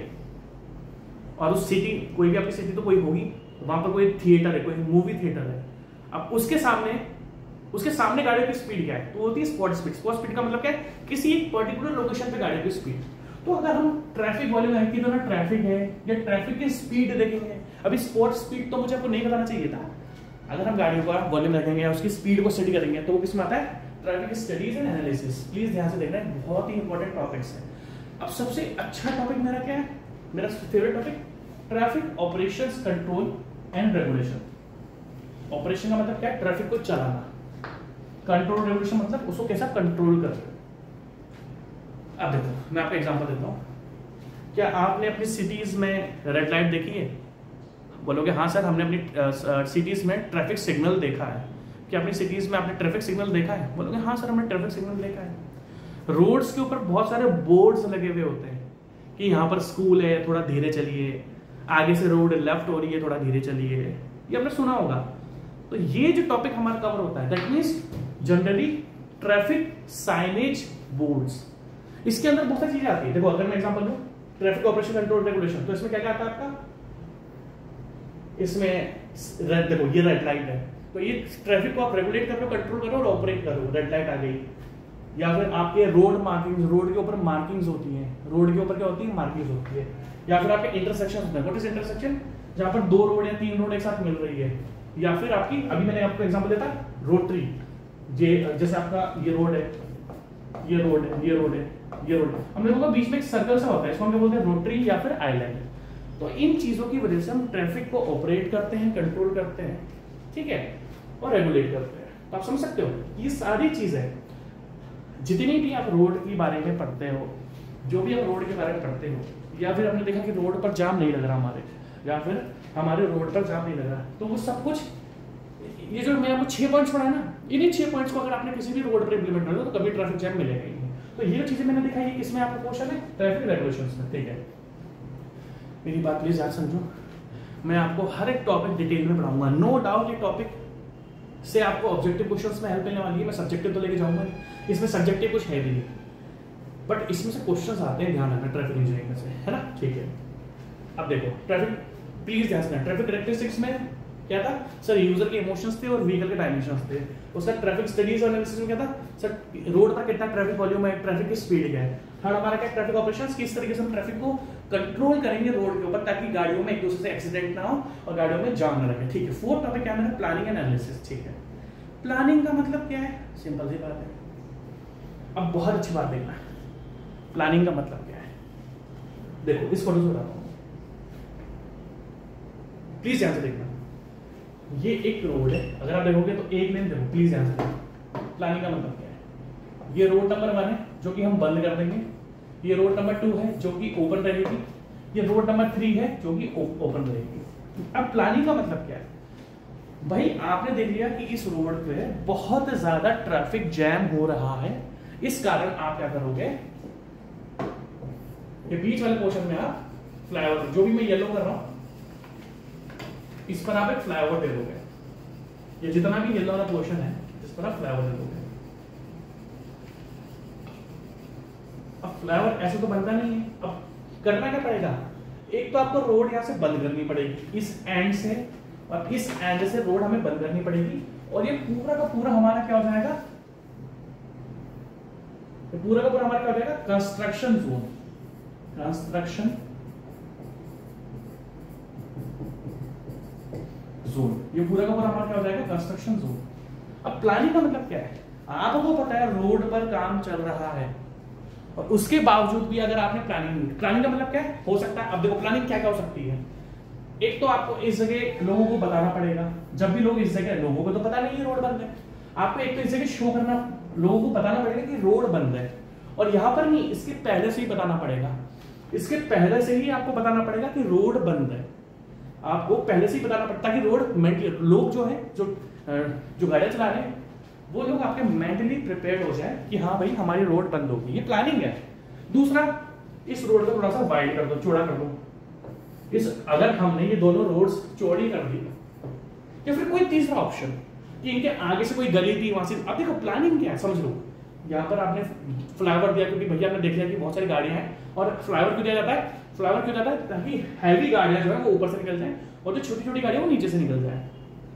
और उस सिटी, कोई भी आपकी सिटी तो कोई होगी, वहां पर कोई थिएटर है, कोई मूवी थिएटर है, अब उसके सामने गाड़ी की स्पीड क्या है, तो होती है स्पॉट स्पीड। स्पॉट स्पीड का मतलब क्या है, किसी एक पर्टिकुलर लोकेशन पे गाड़ी की स्पीड। तो अगर हम ट्रैफिक वॉल्यूम है कि दोनों ट्रैफिक है या ट्रैफिक की स्पीड देखेंगे, अभी स्पॉट स्पीड तो मुझे आपको नहीं बताना चाहिए था। अगर हम गाड़ियों का वॉल्यूम रखेंगे या उसकी स्पीड को स्टडी करेंगे तो वो किसमें आता है, traffic studies and analysis. Please ध्यान से देखना है, बहुत ही इंपॉर्टेंट टॉपिक्स है। अब सबसे अच्छा टॉपिक मेरा क्या है, मेरा favourite topic, traffic operations control and regulation. Operation का मतलब क्या है, ट्रैफिक को चलाना, कंट्रोल रेगुलेशन मतलब उसको कैसा कंट्रोल करना। अब देखो मैं आपको एग्जांपल देता हूँ, क्या आपने अपनी सिटीज में रेड लाइट देखी है, बोलोगे हाँ सर हमने अपनी सिटीज में ट्रैफिक सिग्नल देखा है। क्या अपनी सिटीज में आपने ट्रैफिक सिग्नल देखा है, बोलोगे हाँ सर हमने ट्रैफिक सिग्नल देखा है। रोड्स के ऊपर बहुत सारे बोर्ड्स लगे हुए होते हैं कि यहाँ पर स्कूल है थोड़ा धीरे चलिए, आगे से रोड लेफ्ट हो रही है थोड़ा धीरे चलिए, ये आपने सुना होगा। तो ये जो टॉपिक हमारा कवर होता है that means generally traffic signage boards, इसके अंदर बहुत सारी चीजें आती है। देखो अगर मैं एग्जांपल लूं, ट्रैफिक ऑपरेशन कंट्रोल रेगुलेशन, तो इसमें क्या क्या आता है आपका, इसमें रेड, देखो ये रेड लाइट है तो ये ट्रैफिक को आप रेगुलेट कर रहे हो, कंट्रोल कर रहे हो और ऑपरेट कर रहे हो, रेड लाइट आ गई। या फिर आपके रोड मार्किंग्स, रोड के ऊपर मार्किंग्स होती हैं, रोड के ऊपर क्या होती है, मार्किंग्स होती है। या फिर आपके इंटरसेक्शन होते हैं, व्हाट इज इंटरसेक्शन, जहां पर 2 रोड या 3 रोड एक साथ मिल रही है। या फिर आपकी, अभी मैंने आपको एग्जांपल देता रोटरी, जैसे आपका ये रोड है, ये रोड है, ये रोड है, ये रोड है, हमने बोला बीच में एक सर्कल सा होता है, इसको हम क्या बोलते हैं, रोटरी या फिर आइलैंड। तो इन चीजों की वजह से हम ट्रैफिक को ऑपरेट करते हैं, कंट्रोल करते हैं, ठीक है, और रेगुलेट करते हैं। तो आप समझ सकते हो ये सारी चीजें, जितनी भी आप रोड के बारे में पढ़ते हो, जो भी आप रोड के बारे में पढ़ते हो, या फिर हमने देखा कि रोड पर जाम नहीं लग रहा हमारे, या फिर हमारे रोड पर जाम नहीं लग रहा, तो वो सब कुछ ये जो मैं आपको 6 पॉइंट्स पढ़ाया ना, इन्हीं 6 पॉइंट्स को अगर आपने किसी भी रोड पर इंप्लीमेंट कर दो तो कभी ट्रैफिक जैम मिलेगा ही नहीं। तो ये चीजें मैंने दिखाई है किसमें, आपका क्वेश्चन है ट्रैफिक रेगुलेशंस में, ठीक है। मेरी बात प्लीज याद समझो, मैं आपको हर एक टॉपिक डिटेल में पढ़ाऊंगा, नो डाउट। ये टॉपिक से आपको ऑब्जेक्टिव क्वेश्चंस में हेल्प मिलने वाली है, मैं सब्जेक्टिव तो लेके जाऊंगा नहीं, इसमें सब्जेक्टिव कुछ है भी नहीं, बट इसमें से क्वेश्चंस आते हैं, ध्यान रखना ट्रैफिक इंजीनियरिंग में से, है ना, ठीक है। अब देखो ट्रैफिक, प्लीज ध्यान रखना, ट्रैफिक कैरेक्टरिस्टिक्स में क्या था सर, यूजर के इमोशंस थे और व्हीकल के डायमेंशंस थे। उसका ट्रैफिक स्टडीज और एनालिसिस में क्या था सर, रोड पर कितना ट्रैफिक वॉल्यूम है, ट्रैफिक की स्पीड क्या है। थर्ड हमारा क्या, ट्रैफिक ऑपरेशंस, किस तरीके से हम ट्रैफिक को कंट्रोल करेंगे रोड के ऊपर ताकि गाड़ियों में एक दूसरे से एक्सीडेंट ना हो और गाड़ियों में जाम ना लगे, ठीक है। फोर्थ टॉपिक क्या है, प्लानिंग एंड एनालिसिस, ठीक है। प्लानिंग का मतलब क्या है, सिंपल सी बात है। अब बहुत अच्छी बात देखना, प्लानिंग का मतलब क्या है, देखो इस फोटो से बताता हूं, प्लीज ध्यान से देखना। ये एक रोड है, अगर आप देखोगे तो एक लेन देखो, प्लीज ध्यान से देखो। प्लानिंग का मतलब क्या है, ये रोड नंबर 1 है जो कि हम बंद कर देंगे, ये रोड नंबर 2 है जो कि ओपन रहेगी, ये रोड नंबर 3 है जो कि ओपन रहेगी। अब प्लानिंग का मतलब क्या है भाई, आपने देख लिया कि इस रोड पे बहुत ज्यादा ट्रैफिक जैम हो रहा है, इस कारण आप क्या करोगे, ये बीच वाले पोर्शन में आप फ्लाईओवर, जो भी मैं येलो कर रहा हूं इस पर आप एक फ्लाईओवर दे दोगे, ये जितना भी येलो वाला पोर्शन है इस पर आप फ्लाईओवर दे दोगे। अब फ्लाईओवर ऐसे तो बनता नहीं है, अब करना क्या पड़ेगा, एक तो आपको रोड यहां से बंद करनी पड़ेगी, इस एंड से और इस एंड से रोड हमें बंद करनी पड़ेगी, और ये पूरा का पूरा हमारा क्या हो जाएगा, ये पूरा का पूरा हमारा क्या हो जाएगा, कंस्ट्रक्शन जोन, कंस्ट्रक्शन जोन, ये पूरा का पूरा हमारा क्या हो जाएगा, कंस्ट्रक्शन जोन। अब प्लानिंग का मतलब क्या है, आपको पता है रोड पर काम चल रहा है और उसके बावजूद भी अगर आपने प्लानिंग का मतलब क्या है, हो सकता है, अब देखो प्लानिंग क्या क्या हो सकती है, एक तो आपको इस जगह लोगों को बताना पड़ेगा, जब भी लोग इस जगह, लोगों को तो पता नहीं है रोड बंद है, आपको एक तो इस जगह शो करना, लोगों को बताना पड़ेगा कि रोड बंद है, और यहां पर नहीं, इसके पहले से ही बताना पड़ेगा, इसके पहले से ही आपको बताना पड़ेगा कि रोड बंद है, आपको पहले से ही बताना पड़ता है कि रोड, लोग जो है जो गाड़ियां चला रहे हैं वो लोग आपके मेंटली प्रिपेयर्ड हो जाए कि हाँ भाई हमारी रोड बंद होगी, ये प्लानिंग है। दूसरा, इस रोड को थोड़ा सा वाइड कर दो, चौड़ा कर दो, अगर हमने ये दोनों रोड्स चौड़ी कर दी, या फिर कोई तीसरा ऑप्शन कि इनके आगे से कोई गली थी वहां से, अब देखो प्लानिंग क्या है समझ लो, यहाँ पर आपने फ्लाईओवर दिया क्योंकि भैया आपने देख लिया कि बहुत सारी गाड़ियां हैं, और फ्लाईओवर क्यों दिया जाता है, फ्लाईओवर क्यों जाता है ताकि हैवी गाड़ियां जो है वो ऊपर से निकल जाए और जो छोटी छोटी गाड़ियां वो नीचे से निकल जाए।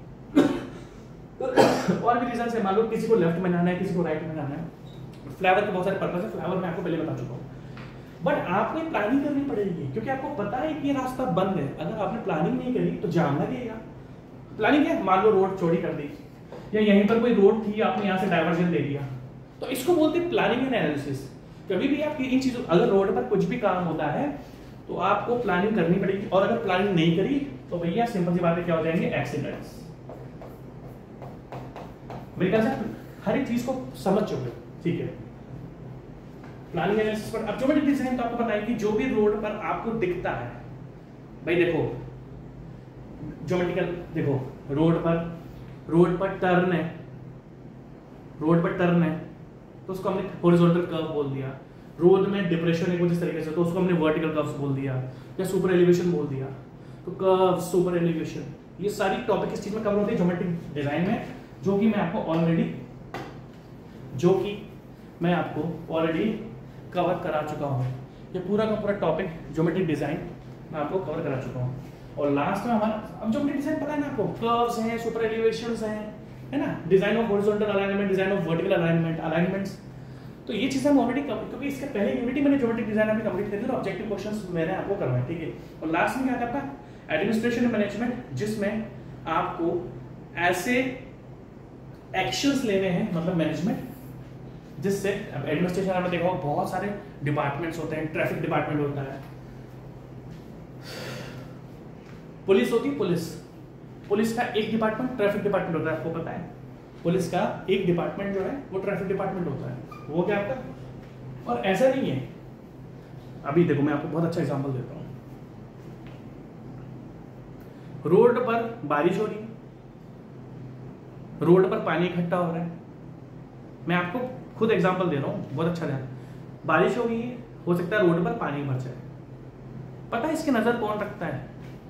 और भी रीजन है, मान लो किसी को लेफ्ट में जाना है, किसी को राइट में जाना है, फ्लाईओवर के बहुत सारे पर्पस है, फ्लाईओवर मैं आपको पहले बता चुका हूँ, बट आपको प्लानिंग करनी पड़ेगी क्योंकि आपको पता है कि ये रास्ता बंद है, अगर आपने प्लानिंग नहीं करी तो जाम लगेगा। प्लानिंग है, मान लो रोड चौड़ी कर दी या यहीं पर कोई रोड थी आपने यहाँ से डाइवर्जन दे दिया, तो इसको बोलते हैं प्लानिंग एंड एनालिसिस। कभी भी आपकी इन चीजों, अगर रोड पर कुछ भी काम होता है तो आपको प्लानिंग करनी पड़ेगी, और अगर प्लानिंग नहीं करी तो भैया सिंपल सी बात है क्या हो जाएंगे, एक्सीडेंट्स। मेरे ख्याल से हर एक चीज को समझ चुके, ठीक है। प्लानिंग एनालिसिस पर अब ज्योमेट्रिक डिजाइन तो आपको पता है कि जो भी रोड पर आपको दिखता है, भाई देखो ज्योमेट्रिकल, देखो रोड पर टर्न है, तो उसको हमने हॉरिजॉन्टल कर्व बोल दिया, रोड में डिप्रेशन है कुछ इस तरीके से तो उसको हमने वर्टिकल कर्व्स बोल दिया, या सुपर एलिवेशन बोल दिया, तो कर्व, सुपर एलिवेशन, ये सारी टॉपिक किस चीज में कवर होती है, ज्योमेट्रिक डिजाइन में, जो कि मैं आपको ऑलरेडी कवर करा चुका हूं। ये पूरा का पूरा टॉपिक ज्योमेट्रिक डिजाइन मैं आपको कवर करा चुका हूं, और लास्ट में हमारा, अब ज्योमेट्रिक डिजाइन पता है ना आपको, कर्व्स हैं, सुपर एलिवेशंस हैं, है ना, design of horizontal alignment, design of vertical alignments, तो ये चीजें हम ऑलरेडी, क्योंकि इसके पहले यूनिटी मैंने ज्योमेट्रिक डिजाइन अभी कंप्लीट कर दिया, ऑब्जेक्टिव क्वेश्चंस मैंने आपको करवाए, ठीक है। और लास्ट में क्या था आपका एडमिनिस्ट्रेशन मैनेजमेंट, जिसमें आपको ऐसे एक्शंस लेने हैं, मतलब मैनेजमेंट, जिससे एडमिनिस्ट्रेशन आपने देखा होगा बहुत सारे डिपार्टमेंट्स होते हैं, ट्रैफिक डिपार्टमेंट होता है, पुलिस होती है, पुलिस का एक डिपार्टमेंट ट्रैफिक डिपार्टमेंट होता है, आपको पता है, पुलिस का एक डिपार्टमेंट जो है वो ट्रैफिक डिपार्टमेंट होता है, वो क्या आपका, और ऐसा नहीं है, अभी देखो मैं आपको बहुत अच्छा एग्जांपल देता हूं, रोड पर बारिश हो रही है, रोड पर पानी इकट्ठा हो रहा है। मैं आपको खुद एग्जांपल दे रहा हूँ, बहुत अच्छा ध्यान। बारिश हो गई है, हो सकता है रोड पर पानी भर जाए। पता है इसकी नजर कौन रखता है?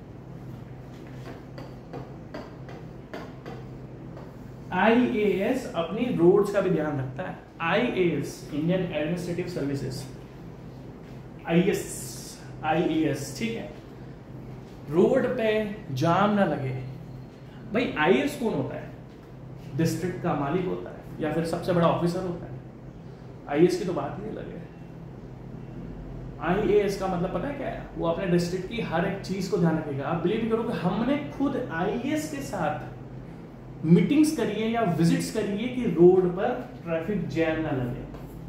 IAS अपनी रोड्स का भी ध्यान रखता है। IAS Indian administrative services, IAS, ठीक है। रोड पे जाम ना लगे। भाई IAS कौन होता है? डिस्ट्रिक्ट का मालिक होता है या फिर सबसे बड़ा ऑफिसर होता है। IAS की तो बात ही अलग है। IAS का मतलब पता है क्या है? वो अपने डिस्ट्रिक्ट की हर एक चीज को ध्यान रखेगा। आप बिलीव करो कि हमने खुद IAS के साथ मीटिंग्स करिए या विजिट्स करिए कि रोड पर ट्रैफिक जैम ना लगे।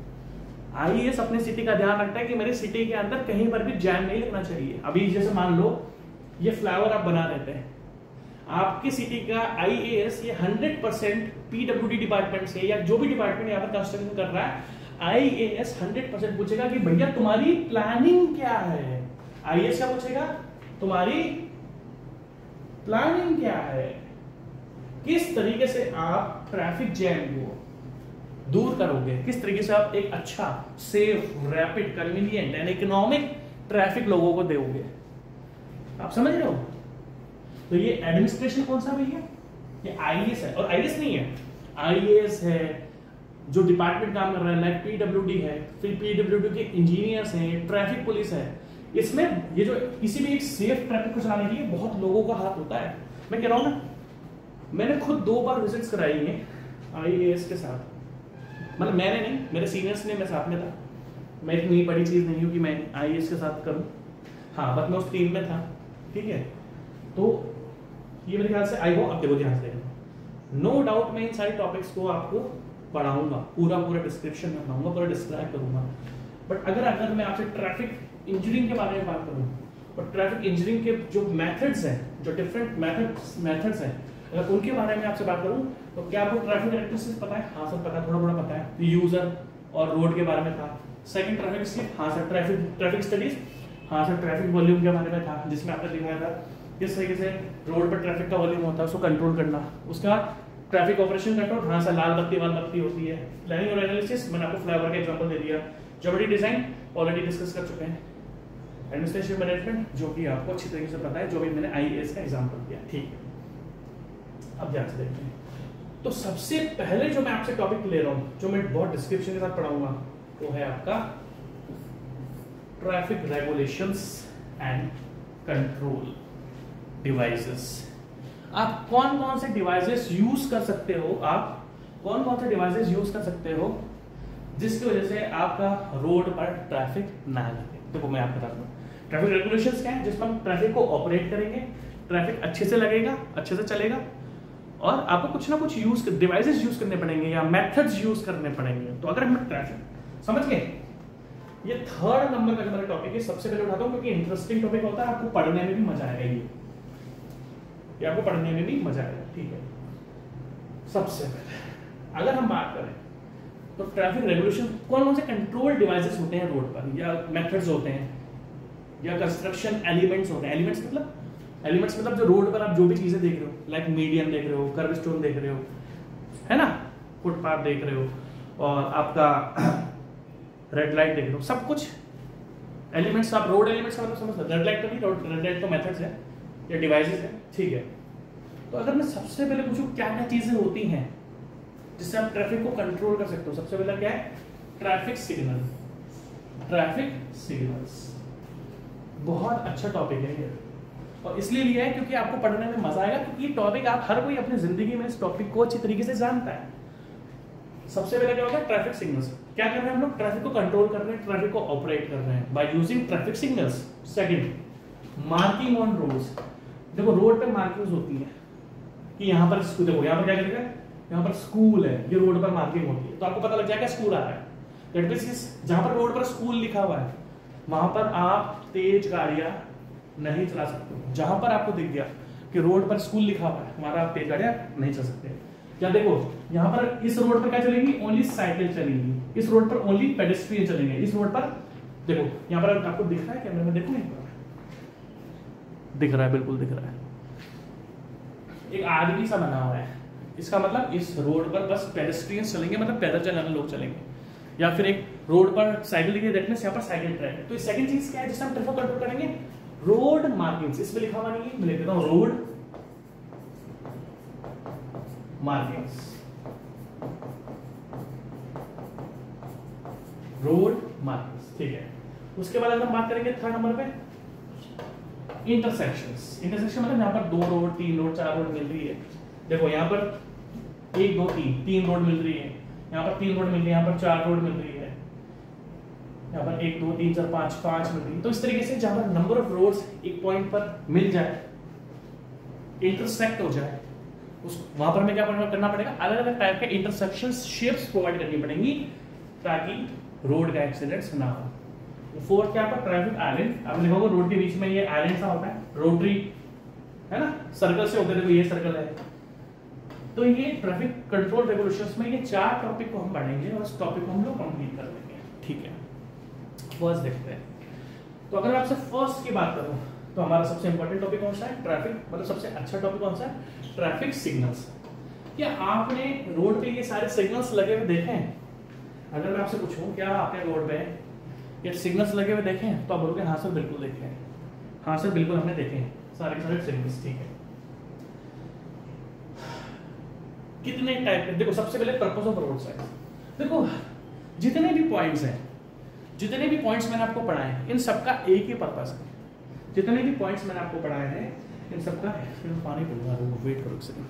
IAS अपनी सिटी का ध्यान रखता है कि मेरी सिटी के अंदर कहीं पर भी जैम नहीं लगना चाहिए। अभी जैसे मान लो ये फ्लाईओवर आप बना देते हैं, आपकी सिटी का IAS ये 100% PWD डिपार्टमेंट से या जो भी डिपार्टमेंट यहाँ पर कंस्ट्रक्शन कर रहा है, IAS 100% पूछेगा कि भैया तुम्हारी प्लानिंग क्या है। IAS क्या पूछेगा? तुम्हारी प्लानिंग क्या है, किस तरीके से आप ट्रैफिक जैम को दूर करोगे, किस तरीके से आप एक अच्छा, safe, rapid, convenient and economic traffic लोगों को दोगे। आप समझ रहे हो? तो ये एडमिनिस्ट्रेशन कौन सा भैया? ये IAS है। और IAS नहीं है, IAS है जो डिपार्टमेंट काम कर रहा है, लाइक PWD है, फिर PWD के इंजीनियर्स हैं, ट्रैफिक पुलिस है। इसमें ये जो किसी भी एक सेफ ट्रैफिक को चलाने के लिए बहुत लोगों का हाथ होता है। मैं कह रहा हूं ना, मैंने खुद 2 बार विजिट्स कराई हैं IAS के साथ। मतलब मैंने नहीं, मेरे सीनियर्स ने, मैं साथ में था। मैं इतनी बड़ी चीज नहीं हूं कि मैं IAS के साथ करूं। हाँ, बट मैं उस टीम में था, ठीक है। तो ये मेरे ख्याल से आई हो। अब देखो ध्यान से, नो डाउट मैं इन सारे टॉपिक्स को आपको पढ़ाऊंगा, पूरा डिस्क्रिप्शन में पढ़ाऊंगा, पूरा डिस्क्राइब करूंगा। बट अगर मैं आपसे ट्रैफिक इंजीनियरिंग के बारे में बात करूं, और ट्रैफिक इंजीनियरिंग के जो मेथड्स हैं, जो डिफरेंट मेथड्स हैं, अगर उनके बारे में आपसे बात करूं, तो क्या आपको ट्रैफिक कैरेक्टरिस्टिक्स पता है? हाँ सर पता है, थोड़ा पता है। यूजर और रोड के बारे में था। सेकंड ट्रैफिक स्लिप, हाँ सर। ट्रैफिक स्टडीज, हाँ सर। ट्रैफिक वॉल्यूम के बारे में था, जिसमें आपने दिखाया था किस तरीके से रोड पर ट्रैफिक का वॉल्यूम होता है, उसको कंट्रोल करना। उसके बाद ट्रैफिक ऑपरेशन कंट्रोल, हाँ सर। लाल बत्ती वाल बत्ती होती है। प्लानिंग और एनालिसिस, मैंने आपको फ्लाईओवर का एग्जांपल दे दिया। ज्योमेट्री डिजाइन ऑलरेडी डिस्कस कर चुके हैं। एडमिनिस्ट्रेशन मैनेजमेंट, जो कि आपको अच्छी तरीके से पता है, जो भी मैंने IAS का एग्जांपल दिया, ठीक है। अब ध्यान से देखते हैं। तो सबसे पहले जो मैं आपसे टॉपिक ले रहा हूं, जो मैं बहुत डिस्क्रिप्शन के साथ पढ़ाऊंगा, वो है आपका traffic regulations and control devices. आप कौन कौन से डिवाइसेस यूज कर सकते हो, आप कौन कौन से डिवाइसेस यूज कर सकते हो जिसकी वजह से आपका रोड पर ट्रैफिक ना लगे। देखो मैं आपको बताता हूँ ट्रैफिक रेगुलेशंस क्या है, जिसमें हम ट्रैफिक को ऑपरेट करेंगे, ट्रैफिक अच्छे से लगेगा, अच्छे से चलेगा, और आपको कुछ ना कुछ डिवाइसेस यूज करने पड़ेंगे या मेथड्स यूज करने पड़ेंगे। तो अगर हम ट्रैफिक समझ गए, ये 3rd नंबर का जो मेरा टॉपिक है, सबसे पहले उठाता हूं क्योंकि इंटरेस्टिंग टॉपिक होता है, आपको पढ़ने में भी मजा आएगा। ये आपको पढ़ने में भी मजा आएगा, ठीक है। सबसे पहले अगर हम बात करें तो ट्रैफिक रेगुलेशन, कौन कौन से कंट्रोल डिवाइसेस होते हैं रोड पर, या मेथड्स होते हैं, या कंस्ट्रक्शन एलिमेंट्स होते हैं। एलिमेंट्स मतलब जो रोड पर आप जो भी चीजें देख रहे हो, लाइक मीडियन देख रहे हो, कर्व स्टोन देख रहे हो, है ना, फुटपाथ देख रहे हो, और आपका रेड लाइट देख रहे हो, सब कुछ एलिमेंट्स। आप रोड एलिमेंट्स का मतलब समझ, रेड लाइट तो नहीं, रेड लाइट तो मेथड्स है या डिवाइसेस है, ठीक है। तो अगर मैं सबसे पहले पूछूं क्या क्या चीजें होती हैं जिससे आप ट्रैफिक को कंट्रोल कर सकते हो, सबसे पहले क्या है? Traffic signal. ट्रैफिक सिग्नल्स बहुत अच्छा टॉपिक है ये, और इसलिए लिया है क्योंकि आपको पढ़ने में मजा आएगा, क्योंकि ये टॉपिक आप हर कोई अपनी जिंदगी में इस टॉपिक को अच्छी तरीके से जानता है। सबसे पहले क्या होता है? Traffic signals. क्या कर रहे हैं हम लोग? ट्रैफिक को कंट्रोल कर रहे हैं, ट्रैफिक को ऑपरेट कर रहे हैं by using traffic signals. Second, marking on roads. देखो रोड पे मार्किंग्स होती है कि यहाँ पर स्कूल, देखो यहाँ पर क्या करेगा, यहाँ पर स्कूल है, ये रोड पर मार्किंग होती है, तो आपको पता लग जाएगा स्कूल आ रहा है। दैट मींस जहां पर रोड पर स्कूल लिखा हुआ है वहां पर आप तेज गाड़ियां नहीं चला सकते। जहां पर आपको दिख गया कि रोड पर स्कूल लिखा हुआ है, वहां आप तेज गाड़ियां नहीं चला सकते। क्या देखो यहाँ पर इस रोड पर क्या चलेगी? ओनली साइकिल चलेगी। इस रोड पर ओनली पेडेस्ट्रियन चलेंगे। इस रोड पर देखो यहाँ पर आपको दिख रहा है, कैमरे में देखो, दिख रहा है, बिल्कुल दिख रहा है। एक आदमी सा बना हुआ है, इसका मतलब इस रोड पर बस पेडेस्ट्रियंस चलेंगे, मतलब पैदल चलने वाले लोग चलेंगे, या फिर एक रोड पर साइकिल की देखने से यहाँ पर साइकिल ट्रैक है। तो सेकंड चीज क्या है जिससे हम ट्रैफिक कंट्रोल करेंगे, रोड मार्किंग्स। इसमें लिखा हुआ नहीं है, मैं लिख देता हूं रोड मार्किंग्स, रोड मार्किंग्स, ठीक है। उसके बाद अगर हम बात करेंगे थर्ड नंबर पे इंटरसेक्शंस। इंटरसेक्शन मतलब यहाँ पर 2 रोड 3 रोड 4 रोड मिल रही है। देखो यहाँ पर 1 2 3 रोड मिल रही है, यहाँ पर 3 रोड मिल रही है, यहाँ पर 4 रोड मिल रही है, यहाँ पर 1 2 3 4 5 मिल रही है। तो इस तरीके से जहां पर नंबर ऑफ रोड्स एक पॉइंट पर मिल जाए, इंटरसेक्ट हो जाए, उस वहां पर हमें क्या करना पड़ेगा, अलग अलग टाइप के इंटरसेक्शन शेप्स प्रोवाइड करनी पड़ेंगी ताकि रोड का एक्सीडेंट्स ना हो। फोर्थ क्या है, ट्रैफिक आइलैंड। आपने देखा होगा रोड के बीच में ये आइलैंड सा होता है, रोटरी है ना, सर्कल से होते हैं। देखो ये सर्कल है। तो ये ट्रैफिक कंट्रोल रेगुलेशंस में ये 4 टॉपिक को हम पढ़ेंगे और इस टॉपिक को हम लोग कंप्लीट कर लेंगे, ठीक है। फर्स्ट देखते हैं। तो अगर मैं आपसे फर्स्ट की बात करूं तो हमारा सबसे इंपॉर्टेंट टॉपिक कौन सा है, ट्रैफिक, मतलब सबसे अच्छा टॉपिक कौन सा है, ट्रैफिक सिग्नल्स। क्या आपने रोड पे ये सारे सिग्नल्स लगे हुए देखे हैं? अगर मैं आपसे पूछूं क्या आपने रोड पे ये सिग्नल्स लगे हुए देखे हैं, तो आप बोलोगे हाँ सर बिल्कुल देखे हैं। हाँ सर बिल्कुल हमने देखे हैं सारे सारे सिग्नल्स, ठीक है। कितने टाइप के, देखो सबसे पहले पर्पस ऑफ रोड साइड। देखो जितने भी पॉइंट्स हैं, जितने भी पॉइंट्स मैंने आपको पढ़ाए हैं, इन सबका एक ही पर्पस है। जितने भी पॉइंट्स मैंने आपको पढ़ाए हैं इन सबका, पानी पीऊंगा, वेट करो एक सेकंड,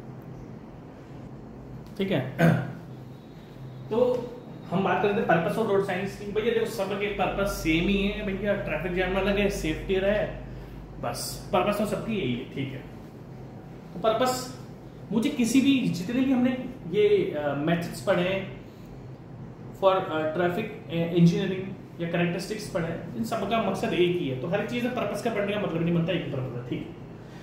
ठीक है। तो हम बात करते हैं पर्पस ऑफ रोड साइंस की। भैया देखो सबके पर्पस सेम ही है भैया, ट्रैफिक जैम ना लगे, सेफ्टी रहे, बस पर्पस तो सबकी यही है, ठीक है। तो पर्पस मुझे किसी भी, जितने भी हमने ये मेथड्स पढ़े फॉर ट्रैफिक इंजीनियरिंग या कैरेक्टरिस्टिक्स पढ़े, इन सब का मकसद एक ही है। तो हर चीज में पर्पस का पढ़ने का मतलब नहीं बनता, एक ही पर्पस है, ठीक है।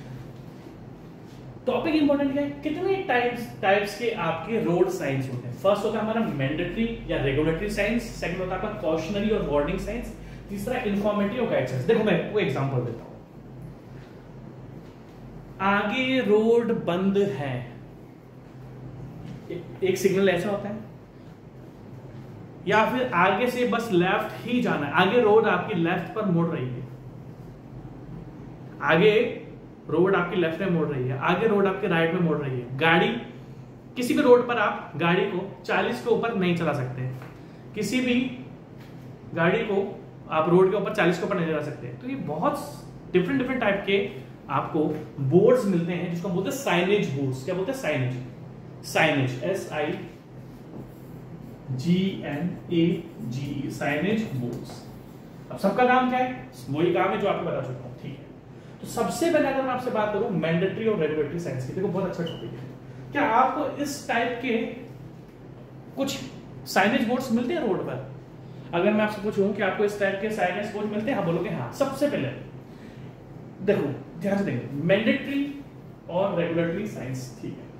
टॉपिक इंपॉर्टेंट क्या है, कितने टाइप्स के आपके रोड साइंस होते हैं। फर्स्ट होता है हमारा मैंडेटरी या रेगुलेटरी साइंस, सेकंड होता है आपका कॉशनरी और वार्निंग साइंस, तीसरा इंफॉर्मेटिव और गाइड साइंस। देखो मैं आपको एग्जांपल देता हूं, आगे रोड बंद है, एक सिग्नल ऐसा होता है, या फिर आगे से बस लेफ्ट ही जाना है, आगे रोड आपकी लेफ्ट पर मुड़ रही है, आगे रोड आपकी लेफ्ट में मुड़ रही है, आगे रोड आपके राइट में मुड़ रही है। गाड़ी, किसी भी रोड पर आप गाड़ी को 40 के ऊपर नहीं चला सकते, किसी भी गाड़ी को आप रोड के ऊपर 40 के ऊपर नहीं चला सकते। तो ये बहुत डिफरेंट टाइप के आपको बोर्ड्स मिलते हैं जिसको बोलते हैं साइनेज बोर्ड्स। क्या बोलते हैं, signage, signage SIGNAGE, signage boards. अब सबका काम क्या है, वही काम है जो आपको बता चुका हूं, ठीक है। तो सबसे पहले अगर मैं आपसे बात करूं मैंडेटरी और रेगुलेटरी साइंस की, देखो बहुत अच्छा टॉपिक है। क्या आपको इस टाइप के कुछ साइनेज बोर्ड्स मिलते हैं रोड पर? अगर मैं आपसे पूछूं कि आपको इस टाइप के साइनेज बोर्ड मिलते हैं, हाँ बोलोगे हाँ। सबसे पहले देखो ध्यान से देखें, मैंडेटरी और रेगुलेटरी साइंस, ठीक है।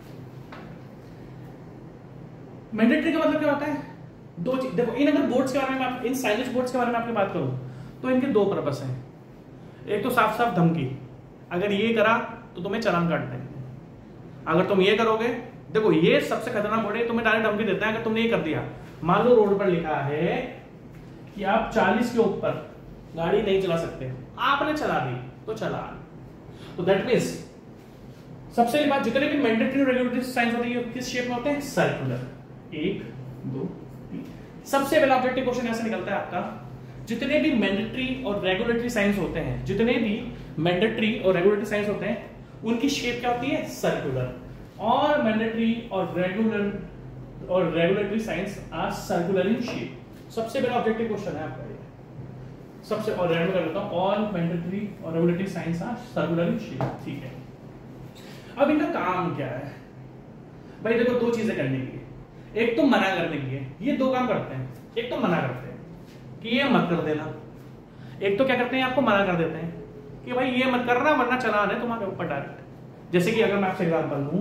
मैंडेटरी का मतलब क्या होता है, दो चीज। देखो इन अगर बोर्ड्स के बारे में, इन साइनेज बोर्ड्स के बारे में आपकी बात करूं तो इनके 2 पर्पस हैं। एक तो साफ साफ धमकी, अगर ये करा तो तुम्हें चालान काट देंगे, अगर तुम ये करोगे, देखो ये सबसे खतरनाक बोर्ड है, तुम्हें डायरेक्ट धमकी देता है अगर तुमने ये कर दिया। मान लो रोड पर लिखा है कि आप 40 के ऊपर गाड़ी नहीं चला सकते, आपने चला दी तो चालान। तो दैट मींस सबसे पहली बात, जितने भी मैंडेटरी और रेगुलेटरी साइंस होते हैं किस शेप में होते हैं, सर्कुलर। 1 2 3। सबसे पहला ऑब्जेक्टिव क्वेश्चन ऐसे निकलता है आपका, जितने भी मैंडेटरी और रेगुलेटरी साइंस होते हैं, जितने भी मैंडेटरी और रेगुलेटरी साइंस होते हैं उनकी शेप क्या होती है, सर्कुलर। और मैंडेटरी और regulatory signs are circular in shape. सबसे पहला ऑब्जेक्टिव क्वेश्चन है आपका ये, सबसे, और रेड में कर देता हूं, ऑल मैंडेटरी और regulatory signs are circular in shape, ठीक है। अब इनका काम क्या है भाई, देखो 2 चीजें करने की, एक तो मना करने की है, ये 2 काम करते हैं। एक तो मना करते हैं कि ये मत कर देना, एक तो क्या करते हैं, आपको मना कर देते हैं कि भाई ये मत करना वरना चालान है तुम्हारे ऊपर डायरेक्ट। जैसे कि अगर मैं आपसे एग्जांपल दूं,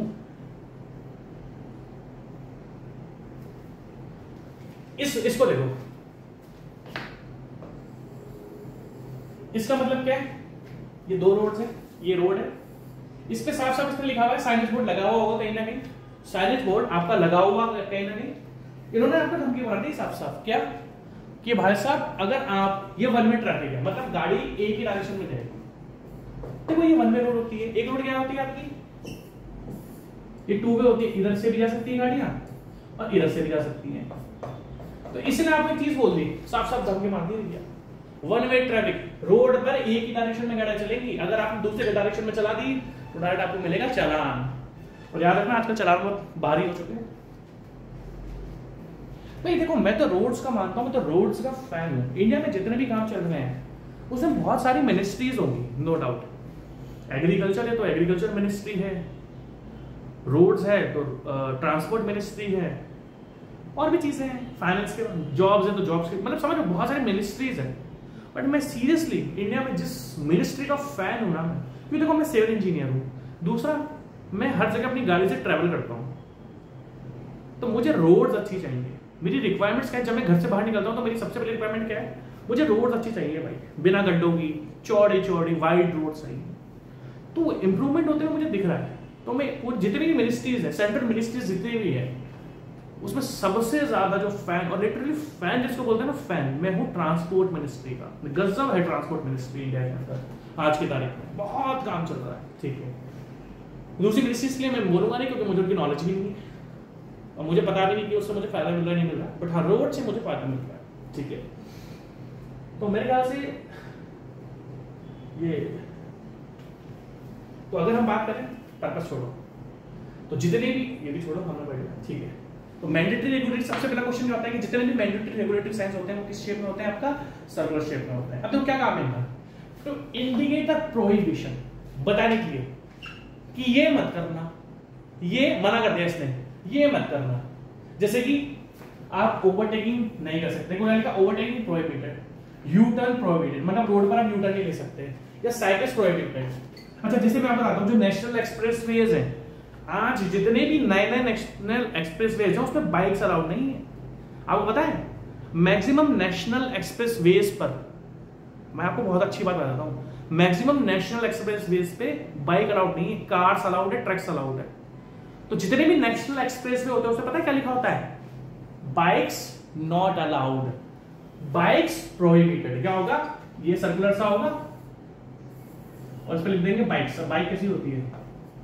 इसको देखो, इसका मतलब क्या है, ये 2 रोड्स है, ये रोड है, इस पे साफ साफ इसमें लिखा हुआ है, साइनेज बोर्ड लगा हुआ होगा कहीं ना कहीं, साइनेज बोर्ड आपका लगा हुआ कहीं ना कहीं, इन्होंने आपको धमकी मार दी साफ साफ, क्या कि भाई साहब अगर आप, ये 1 वे ट्रैफिक है, मतलब गाड़ी एक ही डायरेक्शन में जाएगी। देखो ये 1 वे रोड होती है, एक रोड क्या होती है आपकी, ये 2 वे होती है, इधर से भी जा सकती है गाड़ियां और इधर से भी जा सकती हैं। तो इसने आपको एक चीज बोल दी, साफ साफ धमकी मार दी भैया, 1 वे ट्रैफिक, रोड पर एक ही डायरेक्शन में गाड़ियां चलेंगी, अगर आपने दूसरे डायरेक्शन में चला दी तो डायरेक्ट आपको मिलेगा चालान। और याद रखना आजकल चालान बहुत भारी हो चुके हैं भाई। देखो मैं तो रोड्स का मानता हूं, मैं तो रोड्स का फैन हूं। इंडिया में जितने भी काम चल रहे हैं उसमें बहुत सारी मिनिस्ट्रीज होंगी, नो डाउट। एग्रीकल्चर है तो एग्रीकल्चर मिनिस्ट्री है, रोड्स है तो ट्रांसपोर्ट मिनिस्ट्री है, और भी चीजें हैं, फाइनेंस के, जॉब्स है तो जॉब्स के, मतलब समझो बहुत सारी मिनिस्ट्रीज है। बट मैं सीरियसली इंडिया में जिस मिनिस्ट्री का फैन हूं ना मैं, क्योंकि देखो मैं सिविल इंजीनियर हूं, दूसरा मैं हर जगह अपनी गाड़ी से ट्रैवल करता हूं, तो मुझे रोड्स अच्छी चाहिए। मेरी रिक्वायरमेंट्स क्या है, जब मैं घर से बाहर निकलता हूं तो मेरी सबसे पहली रिक्वायरमेंट क्या है, मुझे रोड्स अच्छी चाहिए भाई, बिना गड्ढों की, चौड़ी चौड़ी वाइड रोड चाहिए। तो इंप्रूवमेंट होते हुए मुझे दिख रहा है। तो मैं वो जितनी भी मिनिस्ट्रीज है, सेंट्रल मिनिस्ट्रीज जितनी भी है, उसमें सबसे ज्यादा जो फैन, और लिटरली फैन जिसको बोलते हैं ना फैन, मैं हूं ट्रांसपोर्ट मिनिस्ट्री का। गजब है ट्रांसपोर्ट मिनिस्ट्री इंडिया के अंदर आज की तारीख में, बहुत काम चल रहा है। ठीक है, दूसरी मिनिस्ट्रीज के लिए मैं बोलूंगा नहीं क्योंकि मुझे उनकी नॉलेज भी नहीं है और मुझे पता भी नहीं कि उससे मुझे फायदा मिल रहा है नहीं मिल रहा है, बट हाँ रोड से मुझे फायदा मिल रहा है। ठीक है, तो मेरे ख्याल से ये, तो अगर हम बात करें पर्पस छोड़ो, तो जितने भी, ये भी छोड़ो, हमने बढ़िया। ठीक है, तो मैंडेटरी रेगुलेटरी, सबसे पहला क्वेश्चन जो आता है कि जितने भी मैंडेटरी रेगुलेटरी साइंस होते हैं वो किस शेप में होते हैं, आपका सर्कुलर शेप में होते हैं। अब तो क्या काम है इनका, तो इंडिकेट द प्रोहिबिशन, बताने के लिए कि ये मत करना, ये मना कर दिया इसने, ये मत करना। जैसे कि आप ओवरटेकिंग नहीं कर सकते, overtaking prohibited, U turn prohibited, मतलब रोड पर आप यू टर्न नहीं ले सकते, या साइकिल्स प्रोहिबिटेड। अच्छा, जैसे मैं बताता हूं जो नेशनल एक्सप्रेसवेज हैं, आज जितने भी नए नेशनल एक्सप्रेसवेज हैं उसमें बाइक्स अलाउड नहीं है। आपको पता है मैक्सिमम नेशनल एक्सप्रेसवेज पर, मैं आपको बहुत अच्छी बात बताता हूं, मैक्सिमम नेशनल एक्सप्रेसवेज पे बाइक अलाउड नहीं है, कार्स अलाउड है, ट्रक्स अलाउड है। तो जितने भी नेशनल एक्सप्रेसवे होते हैं उसमें पता है क्या लिखा होता है, bikes not allowed, bikes prohibited. क्या होगा, ये सर्कुलर सा होगा और इस पर लिख देंगे बाइक्स। बाइक कैसी होती है,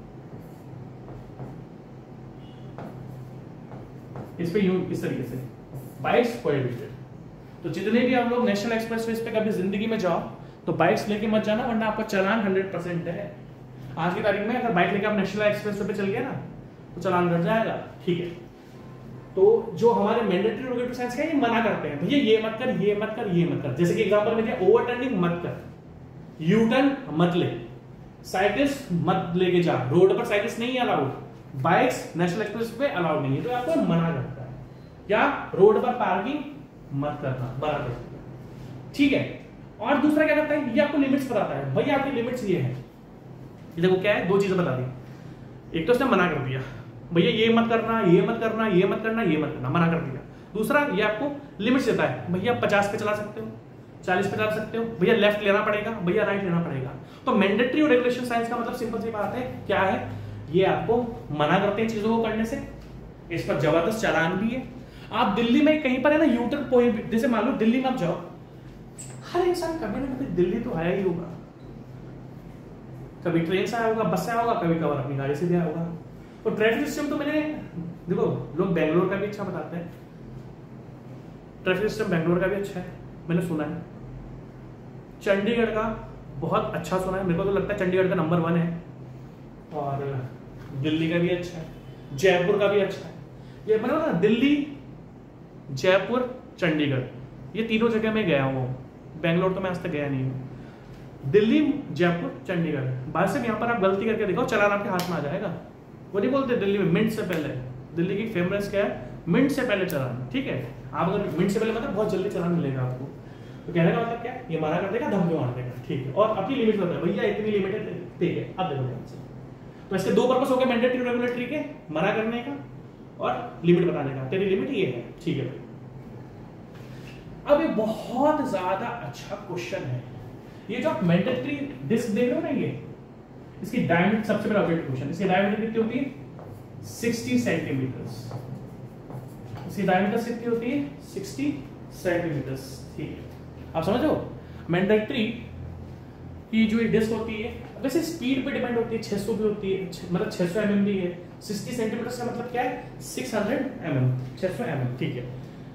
इस पे यूं इस तरीके से, बाइक्स प्रोहिबिटेड। तो जितने भी आप लोग नेशनल एक्सप्रेसवेज पे कभी जिंदगी में जाओ तो बाइक्स लेके मत जाना, वरना आपका चालान 100% है। आज की तारीख में अगर बाइक लेके आप नेशनल एक्सप्रेसवे पे चल गए ना तो चालान कट जाएगा। ठीक है, तो जो हमारे मैंडेटरी रेगुलेटरी साइंस है ये मना करते हैं, भैया ये मत कर, ये मत कर, ये मत कर। जैसे कि एग्जांपल में दिया, ओवरटर्निंग मत कर, यू टर्न मत ले, साइकिल्स मत लेके जा, रोड पर साइकिल्स नहीं अलाउड, बाइक्स नेशनल एक्सप्रेस पे अलाउड नहीं है, तो आपको मना करता है। क्या, रोड पर पार्किंग मत करना, मना करता है। ठीक है, और दूसरा क्या करता है, ये आपको लिमिट्स बताता है, भैया आपकी लिमिट्स ये है। देखो क्या है, दो चीजें बता दी, एक तो उसने मना कर दिया, भैया ये मत करना, ये मत करना, ये मत करना, ये मत करना, मना कर दिया। दूसरा ये आपको लिमिट्स देता है, भैया 50 पे चला सकते हो, 40 पे चला सकते हो, भैया लेफ्ट लेना पड़ेगा, भैया राइट लेना पड़ेगा। तो मैंडेटरी और रेगुलेशन साइंस का मतलब सिंपल सी बात है, क्या है, ये आपको मना करते हैं चीजों को करने से, इस पर जबरदस्त चालान भी है। आप दिल्ली में कहीं पर है ना यूटर्न प्रोहिबिट, जैसे मान लो दिल्ली में आप जाओ, हर इंसान कभी ना कभी दिल्ली तो आया ही होगा, कभी ट्रेन से आया होगा, बस से आया होगा, कभी कभार अपनी गाड़ी से भी आया होगा। और ट्रैफिक सिस्टम तो मैंने, देखो लोग बेंगलोर का भी अच्छा बताते हैं, ट्रैफिक सिस्टम बेंगलोर का भी अच्छा है, मैंने सुना है। चंडीगढ़ का बहुत अच्छा सुना है, मेरे को तो लगता है चंडीगढ़ का नंबर 1 है, और दिल्ली का भी अच्छा है, जयपुर का भी अच्छा है। ये मतलब ना दिल्ली, जयपुर, चंडीगढ़, ये तीनों जगह मैं गया हूँ, बेंगलोर तो मैं आज तक गया नहीं हूँ। दिल्ली, जयपुर, चंडीगढ़, बाहर से यहाँ पर आप गलती करके देखो चालान आपके हाथ में आ जाएगा। वो नहीं बोलते दिल्ली में मिनट से पहले, दिल्ली की फेमस क्या है, मिनट से पहले चालान। ठीक है, आप अगर मिनट से पहले मतलब बहुत जल्दी चालान मिलेगा आपको। तो कहने का मतलब क्या, ये मना कर देगा, धमकी मार देगा। ठीक है, और अपनी लिमिट बताए, भैया इतनी लिमिट है, ठीक है। अब देखो ध्यान से, तो इसके दो पर्पस हो गए मैंडेटरी रेगुलेटरी के, मना करने का और लिमिट बताने का। तेरी लिमिट ये है, ठीक है भाई। अब ये बहुत ज्यादा अच्छा क्वेश्चन है, ये जो आप मैंडेटरी डिस्क देख रहे हो ना, ये इसकी डायमीटर, सबसे पहला क्वेश्चन, इसकी डायमीटर कितनी होती है, 60 सेंटीमीटर। इसकी डायमीटर कितनी होती है? 60 सेंटीमीटर। ठीक है, आप समझ रहे हो? मैंडेटरी की जो डिस्क होती है वैसे स्पीड पे डिपेंड होती है, 600 भी होती है, मतलब 600 mm भी है। 60 सेंटीमीटर का मतलब क्या है? 600 mm, 600 mm। ठीक है,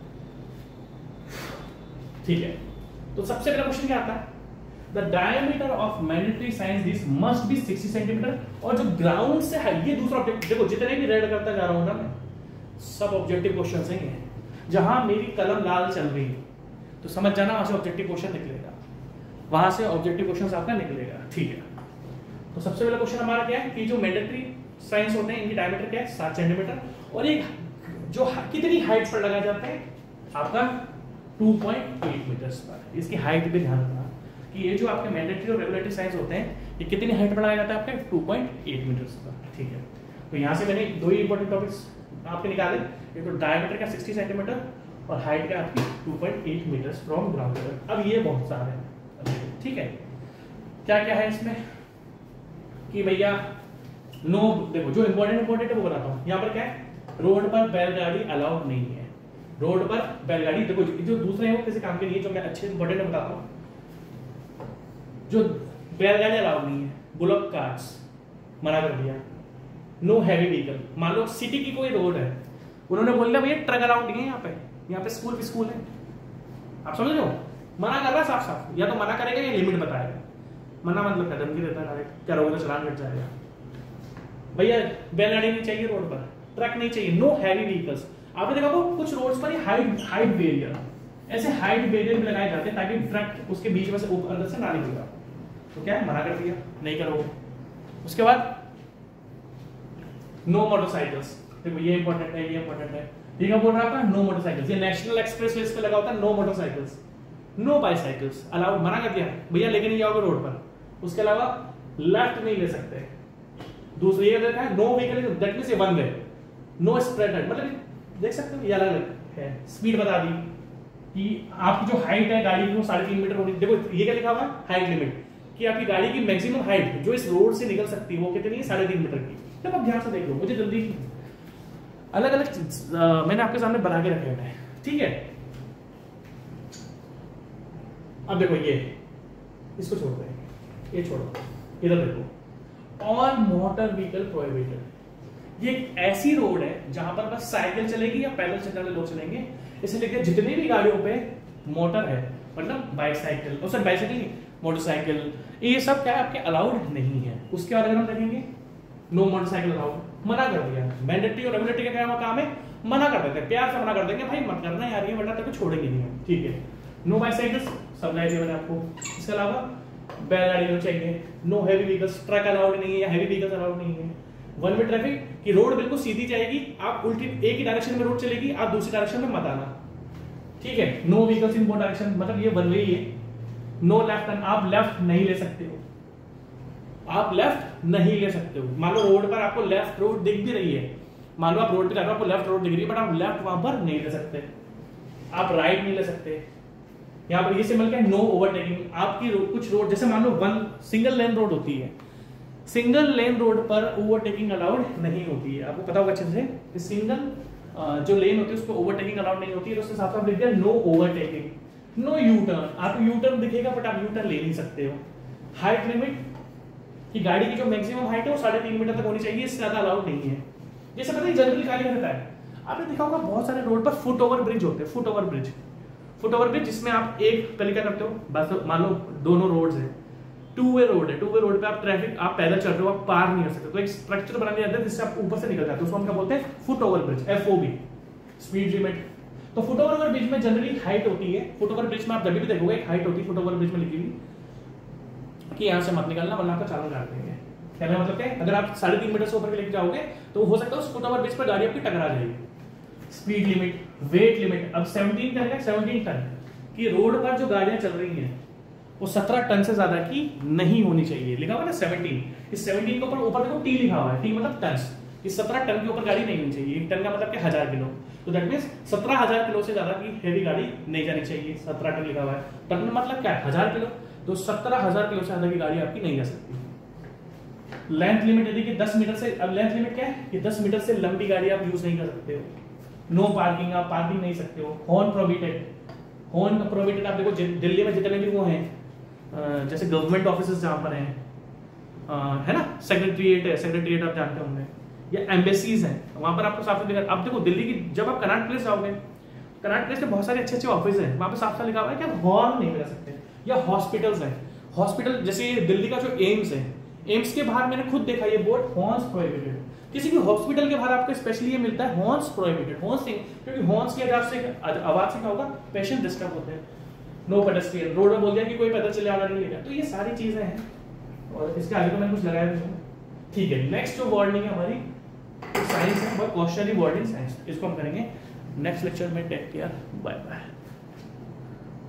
ठीक है। तो सबसे पहला क्वेश्चन क्या आता है? The diameter of mandatory signs this must be 60 centimetre. और जो ग्राउंड से है, ये दूसरा ऑब्जेक्ट, देखो जितने भी रेड करता जा रहा हूं ना मैं, सब ऑब्जेक्टिव क्वेश्चन ही है। जहां मेरी कलम लाल चल रही है तो समझ जाना वहां से ऑब्जेक्टिव क्वेश्चन निकलेगा, वहां से ऑब्जेक्टिव क्वेश्चन आपका निकलेगा। ठीक है, तो सबसे पहला क्वेश्चन हमारा क्या है कि जो मैंडेटरी साइंस होते हैं इनकी डायमीटर क्या है? 7 सेंटीमीटर। और एक जो कितनी हाइट पर लगाया जाता है? आपका 2.8 मीटर्स पर। इसकी हाइट भी ध्यान रखना कि ये जो आपके मैंडेटरी और रेगुलेटरी साइंस होते हैं ये कितनी हाइट पर लगाया जाता है? आपके 2.8 मीटर्स पर। ठीक है, तो यहाँ से मैंने दो ही इंपॉर्टेंट टॉपिक्स आपके निकाले। एक तो डायमीटर का 60 सेंटीमीटर और हाइट का आपकी 2.8 मीटर्स फ्रॉम ग्राउंड लेवल। अब ये बहुत सारे हैं। ठीक है, क्या क्या है इसमें कि भैया नो, देखो जो इंपॉर्टेंट है वो बताता हूँ। यहाँ पर क्या है? रोड पर बैलगाड़ी अलाउड नहीं है। रोड पर बैलगाड़ी, देखो जो दूसरे हैं वो किसी काम के नहीं है, जो मैं अच्छे इंपॉर्टेंट बताता हूँ। जो बैलगाड़ी अलाउड नहीं है, बुलक कार्ट्स मना कर दिया, नो हैवी व्हीकल। मान लो सिटी की कोई रोड है, उन्होंने बोल दिया भैया ट्रक अलाउड नहीं है यहाँ पे स्कूल है। आप समझ रहे हो? मना कर रहा है साफ साफ, या तो मना करेगा या लिमिट बताएगा। मना मतलब क्या? धमकी देता है, क्या रहोगे तो चलान कट जाएगा। भैया बैलगाड़ी नहीं चाहिए रोड पर, ट्रक नहीं चाहिए, नो हैवी व्हीकल्स। आपने देखा कुछ रोड्स पर हाइट बैरियर, ऐसे हाइट बैरियर भी लगाए जाते हैं ताकि ट्रक उसके बीच में से अंदर से ना निकलेगा। तो क्या है? मना कर दिया, नहीं करोगे। उसके बाद नो मोटरसाइकिल्स। देखो ये इंपॉर्टेंट है, ये इंपॉर्टेंट है। ठीक है, बोल रहा था नो मोटरसाइकिल्स। ये नेशनल एक्सप्रेस लिस्ट पे लगा होता है no motorcycles. No bicycles allowed, मना कर दिया भैया लेके नहीं जाओगे रोड पर। उसके अलावा लेफ्ट नहीं ले सकते। दूसरी ये देखा है no vehicle that means one way, no spread, मतलब देख सकते हो ये अलग अलग है। स्पीड बता दी कि आपकी जो हाइट है गाड़ी की वो 3.5 मीटर होनी। देखो ये क्या लिखा हुआ है? हाइट लिमिट, कि आपकी गाड़ी की मैक्सिमम हाइट जो इस रोड से निकल सकती है वो कितनी है? 3.5 मीटर की। जब आप ध्यान से देख लो, मुझे जल्दी अलग अलग मैंने आपके सामने बना के रखे हुए हैं। ठीक है, अब देखो ये इसको छोड़ दें, ये छोड़ो, इधर देखो, ऑल मोटर व्हीकल प्रोहिबिटेड। ये एक ऐसी रोड है जहां पर बस साइकिल चलेगी या पैदल चलने वाले लोग चलेंगे। इसलिए जितनी भी गाड़ियों पे मोटर है, मतलब बाइसाइकिल, और सर बाइसाइकिल नहीं, मोटरसाइकिल, ये सब क्या है? आपके अलाउड नहीं है। उसके बाद अगर हम देखेंगे नो मोटरसाइकिल अलाउड, मना कर दिया। मैंडेटरी और रेगुलेटरी का क्या काम है? मना कर देते हैं, प्यार से मना कर देंगे, भाई मत करना यार ये, बेटा तेरे को छोड़ेंगे नहीं हम। ठीक है, नो बाइसाइकिल्स समझाया मैंने आपको। इसके अलावा बैलगाड़ी चाहिए, no heavy vehicles, truck allowed नहीं है या हैवी व्हीकल्स अलाउड नहीं है। वन वे ट्रैफिक की रोड बिल्कुल सीधी जाएगी, आप उल्टी एक ही डायरेक्शन में रोड चलेगी, आप दूसरी डायरेक्शन में मत आना। ठीक है, no vehicles in both direction, मतलब ये वन वे ही है। नो लेफ्ट टर्न, आप लेफ्ट नहीं ले सकते हो, आप लेफ्ट नहीं ले सकते हो। मान लो रोड पर आपको लेफ्ट रोड दिख भी रही है, मान लो आप रोड पे जा रहे हो, आपको लेफ्ट रोड दिख रही है, बट आप लेफ्ट वहां पर नहीं ले सकते। आप राइट नहीं ले सकते। यहाँ पर ये सिंबल क्या है? No overtaking. आपकी कुछ रोड जैसे मान लो वन सिंगल लेन रोड होती है, सिंगल लेन रोड पर ओवरटेकिंग अलाउड नहीं होती है। आपको पता होगा अच्छे से, सिंगल जो लेन होती है उस पर ओवरटेकिंग अलाउड नहीं होती है। उसके साथ साथ लिख दिया no overtaking, no U turn. आपको यू टर्न दिखेगा बट आप यू टर्न ले नहीं सकते हो। हाइट लिमिट कि गाड़ी की जो मैक्सिमम हाइट है वो 3.5 मीटर तक होनी चाहिए, इससे ज्यादा अलाउड नहीं है। जैसे पता है जनरली कार्य रहता है, आपने देखा होगा बहुत सारे रोड पर फुट ओवर ब्रिज होते हैं। फुट ओवर ब्रिज जिसमें आप एक पहले क्या करते हो, बस मान लो दोनों रोड्स है, टू वे रोड है, टू वे रोड पे आप ट्रैफिक, आप पैदल चल रहे हो, आप पार नहीं कर सकते, तो एक स्ट्रक्चर बना दिया जाता है जिससे आप ऊपर से निकल जाते हो, उसको हम क्या बोलते हैं? Foot over bridge, FOB, speed limit. तो फुट ओवर ब्रिज में जनरली हाइट होती है। फुट ओवर ब्रिज में आप जब भी देखोगे एक हाइट होती है फुट ओवर ब्रिज में लिखी हुई कि यहाँ से मत निकलना वरना आपका चालान काट देंगे। कहने मतलब क्या है? अगर आप 3.5 मीटर से ऊपर के लेके जाओगे तो हो सकता है उस फुट ओवर ब्रिज पर गाड़ी आपकी टकरा जाएगी। स्पीड लिमिट, वेट लिमिट, अब 17 का 17 टन की रोड पर जो गाड़ियां चल रही हैं वो 17 टन से ज्यादा की नहीं होनी चाहिए। लिखा हुआ ना 17, इस 17 के ऊपर देखो T लिखा हुआ है, T मतलब टन्स। इस 17 टन के ऊपर गाड़ी नहीं होनी चाहिए। एक टन का मतलब क्या? 1000 किलो। तो दैट मींस 17,000 किलो से ज्यादा की हेवी गाड़ी नहीं जानी चाहिए। 17 टन लिखा हुआ है, टन मतलब क्या है? 1000 किलो। तो 17,000 किलो से ज्यादा की गाड़ी आपकी नहीं जा सकती। लेंथ लिमिट यदि कि 10 मीटर से, अब लेंथ लिमिट क्या है कि 10 मीटर से लंबी गाड़ी आप यूज नहीं कर सकते हो। नो पार्किंग, आप पार्किंग नहीं सकते हो। हॉर्न प्रोहिबिटेड, हॉर्न प्रोहिबिटेड आप देखो दिल्ली में जितने भी वो हैं जैसे गवर्नमेंट ऑफिसेज जहाँ पर हैं है ना, सेक्रेटरीट है, सेक्रेटरीट आप जानते होंगे, या एम्बेसीज हैं, वहाँ पर आपको साफ साफ लिखा। अब देखो दिल्ली की जब आप कनॉट प्लेस जाओगे, कनॉट प्लेस में बहुत सारे अच्छे अच्छे ऑफिस हैं, वहाँ पे साफ साफ लिखा हुआ है कि आप हॉर्न नहीं बजा सकते। या हॉस्पिटल्स हैं, हॉस्पिटल जैसे दिल्ली का जो एम्स है, एम्स के बाहर मैंने खुद देखा ये बोर्ड हॉर्न्स प्रोहिबिटेड। किसी भी हॉस्पिटल के बाहर आपको स्पेशली ये मिलता है हॉर्न्स प्रोहिबिटेड, हॉर्न्स नहीं, क्योंकि हॉर्न्स की आवाज से क्या होगा, पेशेंट डिस्टर्ब होते हैं। नो पेडेस्ट्रियन, रोड में बोल दिया कि कोई पैदल चले आना नहीं लेगा। तो ये सारी चीजें हैं, और इसके आगे तो मैंने कुछ लगाया नहीं। ठीक है, नेक्स्ट जो वार्निंग है हमारी साइंस है, बहुत कॉशनरी वार्निंग साइंस, इसको हम करेंगे नेक्स्ट लेक्चर में। Take care, bye bye.